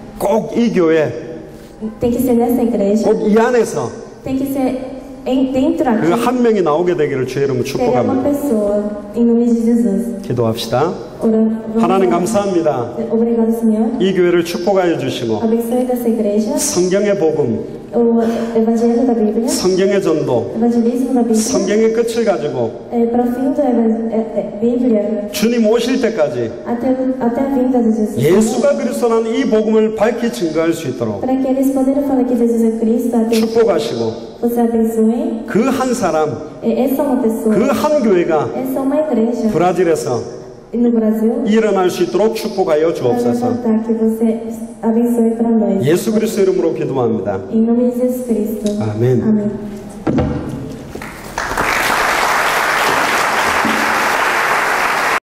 S1: 꼭 이 교회,
S2: Tem que ser nessa igreja.
S1: 꼭 이 안에서
S2: Tem que ser em, dentro
S1: 그
S2: aqui.
S1: 한 명이 나오게 되기를 주의 이름으로
S2: Ter uma
S1: 축복합니다.
S2: pessoa, em nome de Jesus.
S1: 기도합시다.
S2: Ora, vamos
S1: 하나님
S2: orar.
S1: 감사합니다.
S2: Obrigado, Senhor.
S1: 이 교회를 축복하여 주시고
S2: Abençoe dessa igreja,
S1: 성경의 복음,
S2: o Evangelho da Bíblia,
S1: 성경의 전도,
S2: evangelismo da Bíblia,
S1: 성경의 끝을 가지고
S2: é, para o fim da evan- é, é, Bíblia,
S1: 주님 오실 때까지
S2: até, o- até a vinda de Jesus.
S1: 예수가 그리스도라는 이 복음을 밝히 증거할 수 있도록
S2: Para que eles possam falar que Jesus é Cristo, até
S1: 축복하시고
S2: você abençoe.
S1: 그 한 사람,
S2: É, essa é uma pessoa,
S1: 그 한 교회가
S2: essa é uma igreja
S1: 브라질에서
S2: no Brasil.
S1: 일어날 수 있도록 축복하여
S2: Para
S1: 주옵소서.
S2: levantar, que você abençoe para nós.
S1: 예수 그리스도 이름으로 기도합니다.
S2: Em nome de Jesus Cristo.
S1: Amém.
S2: Amém.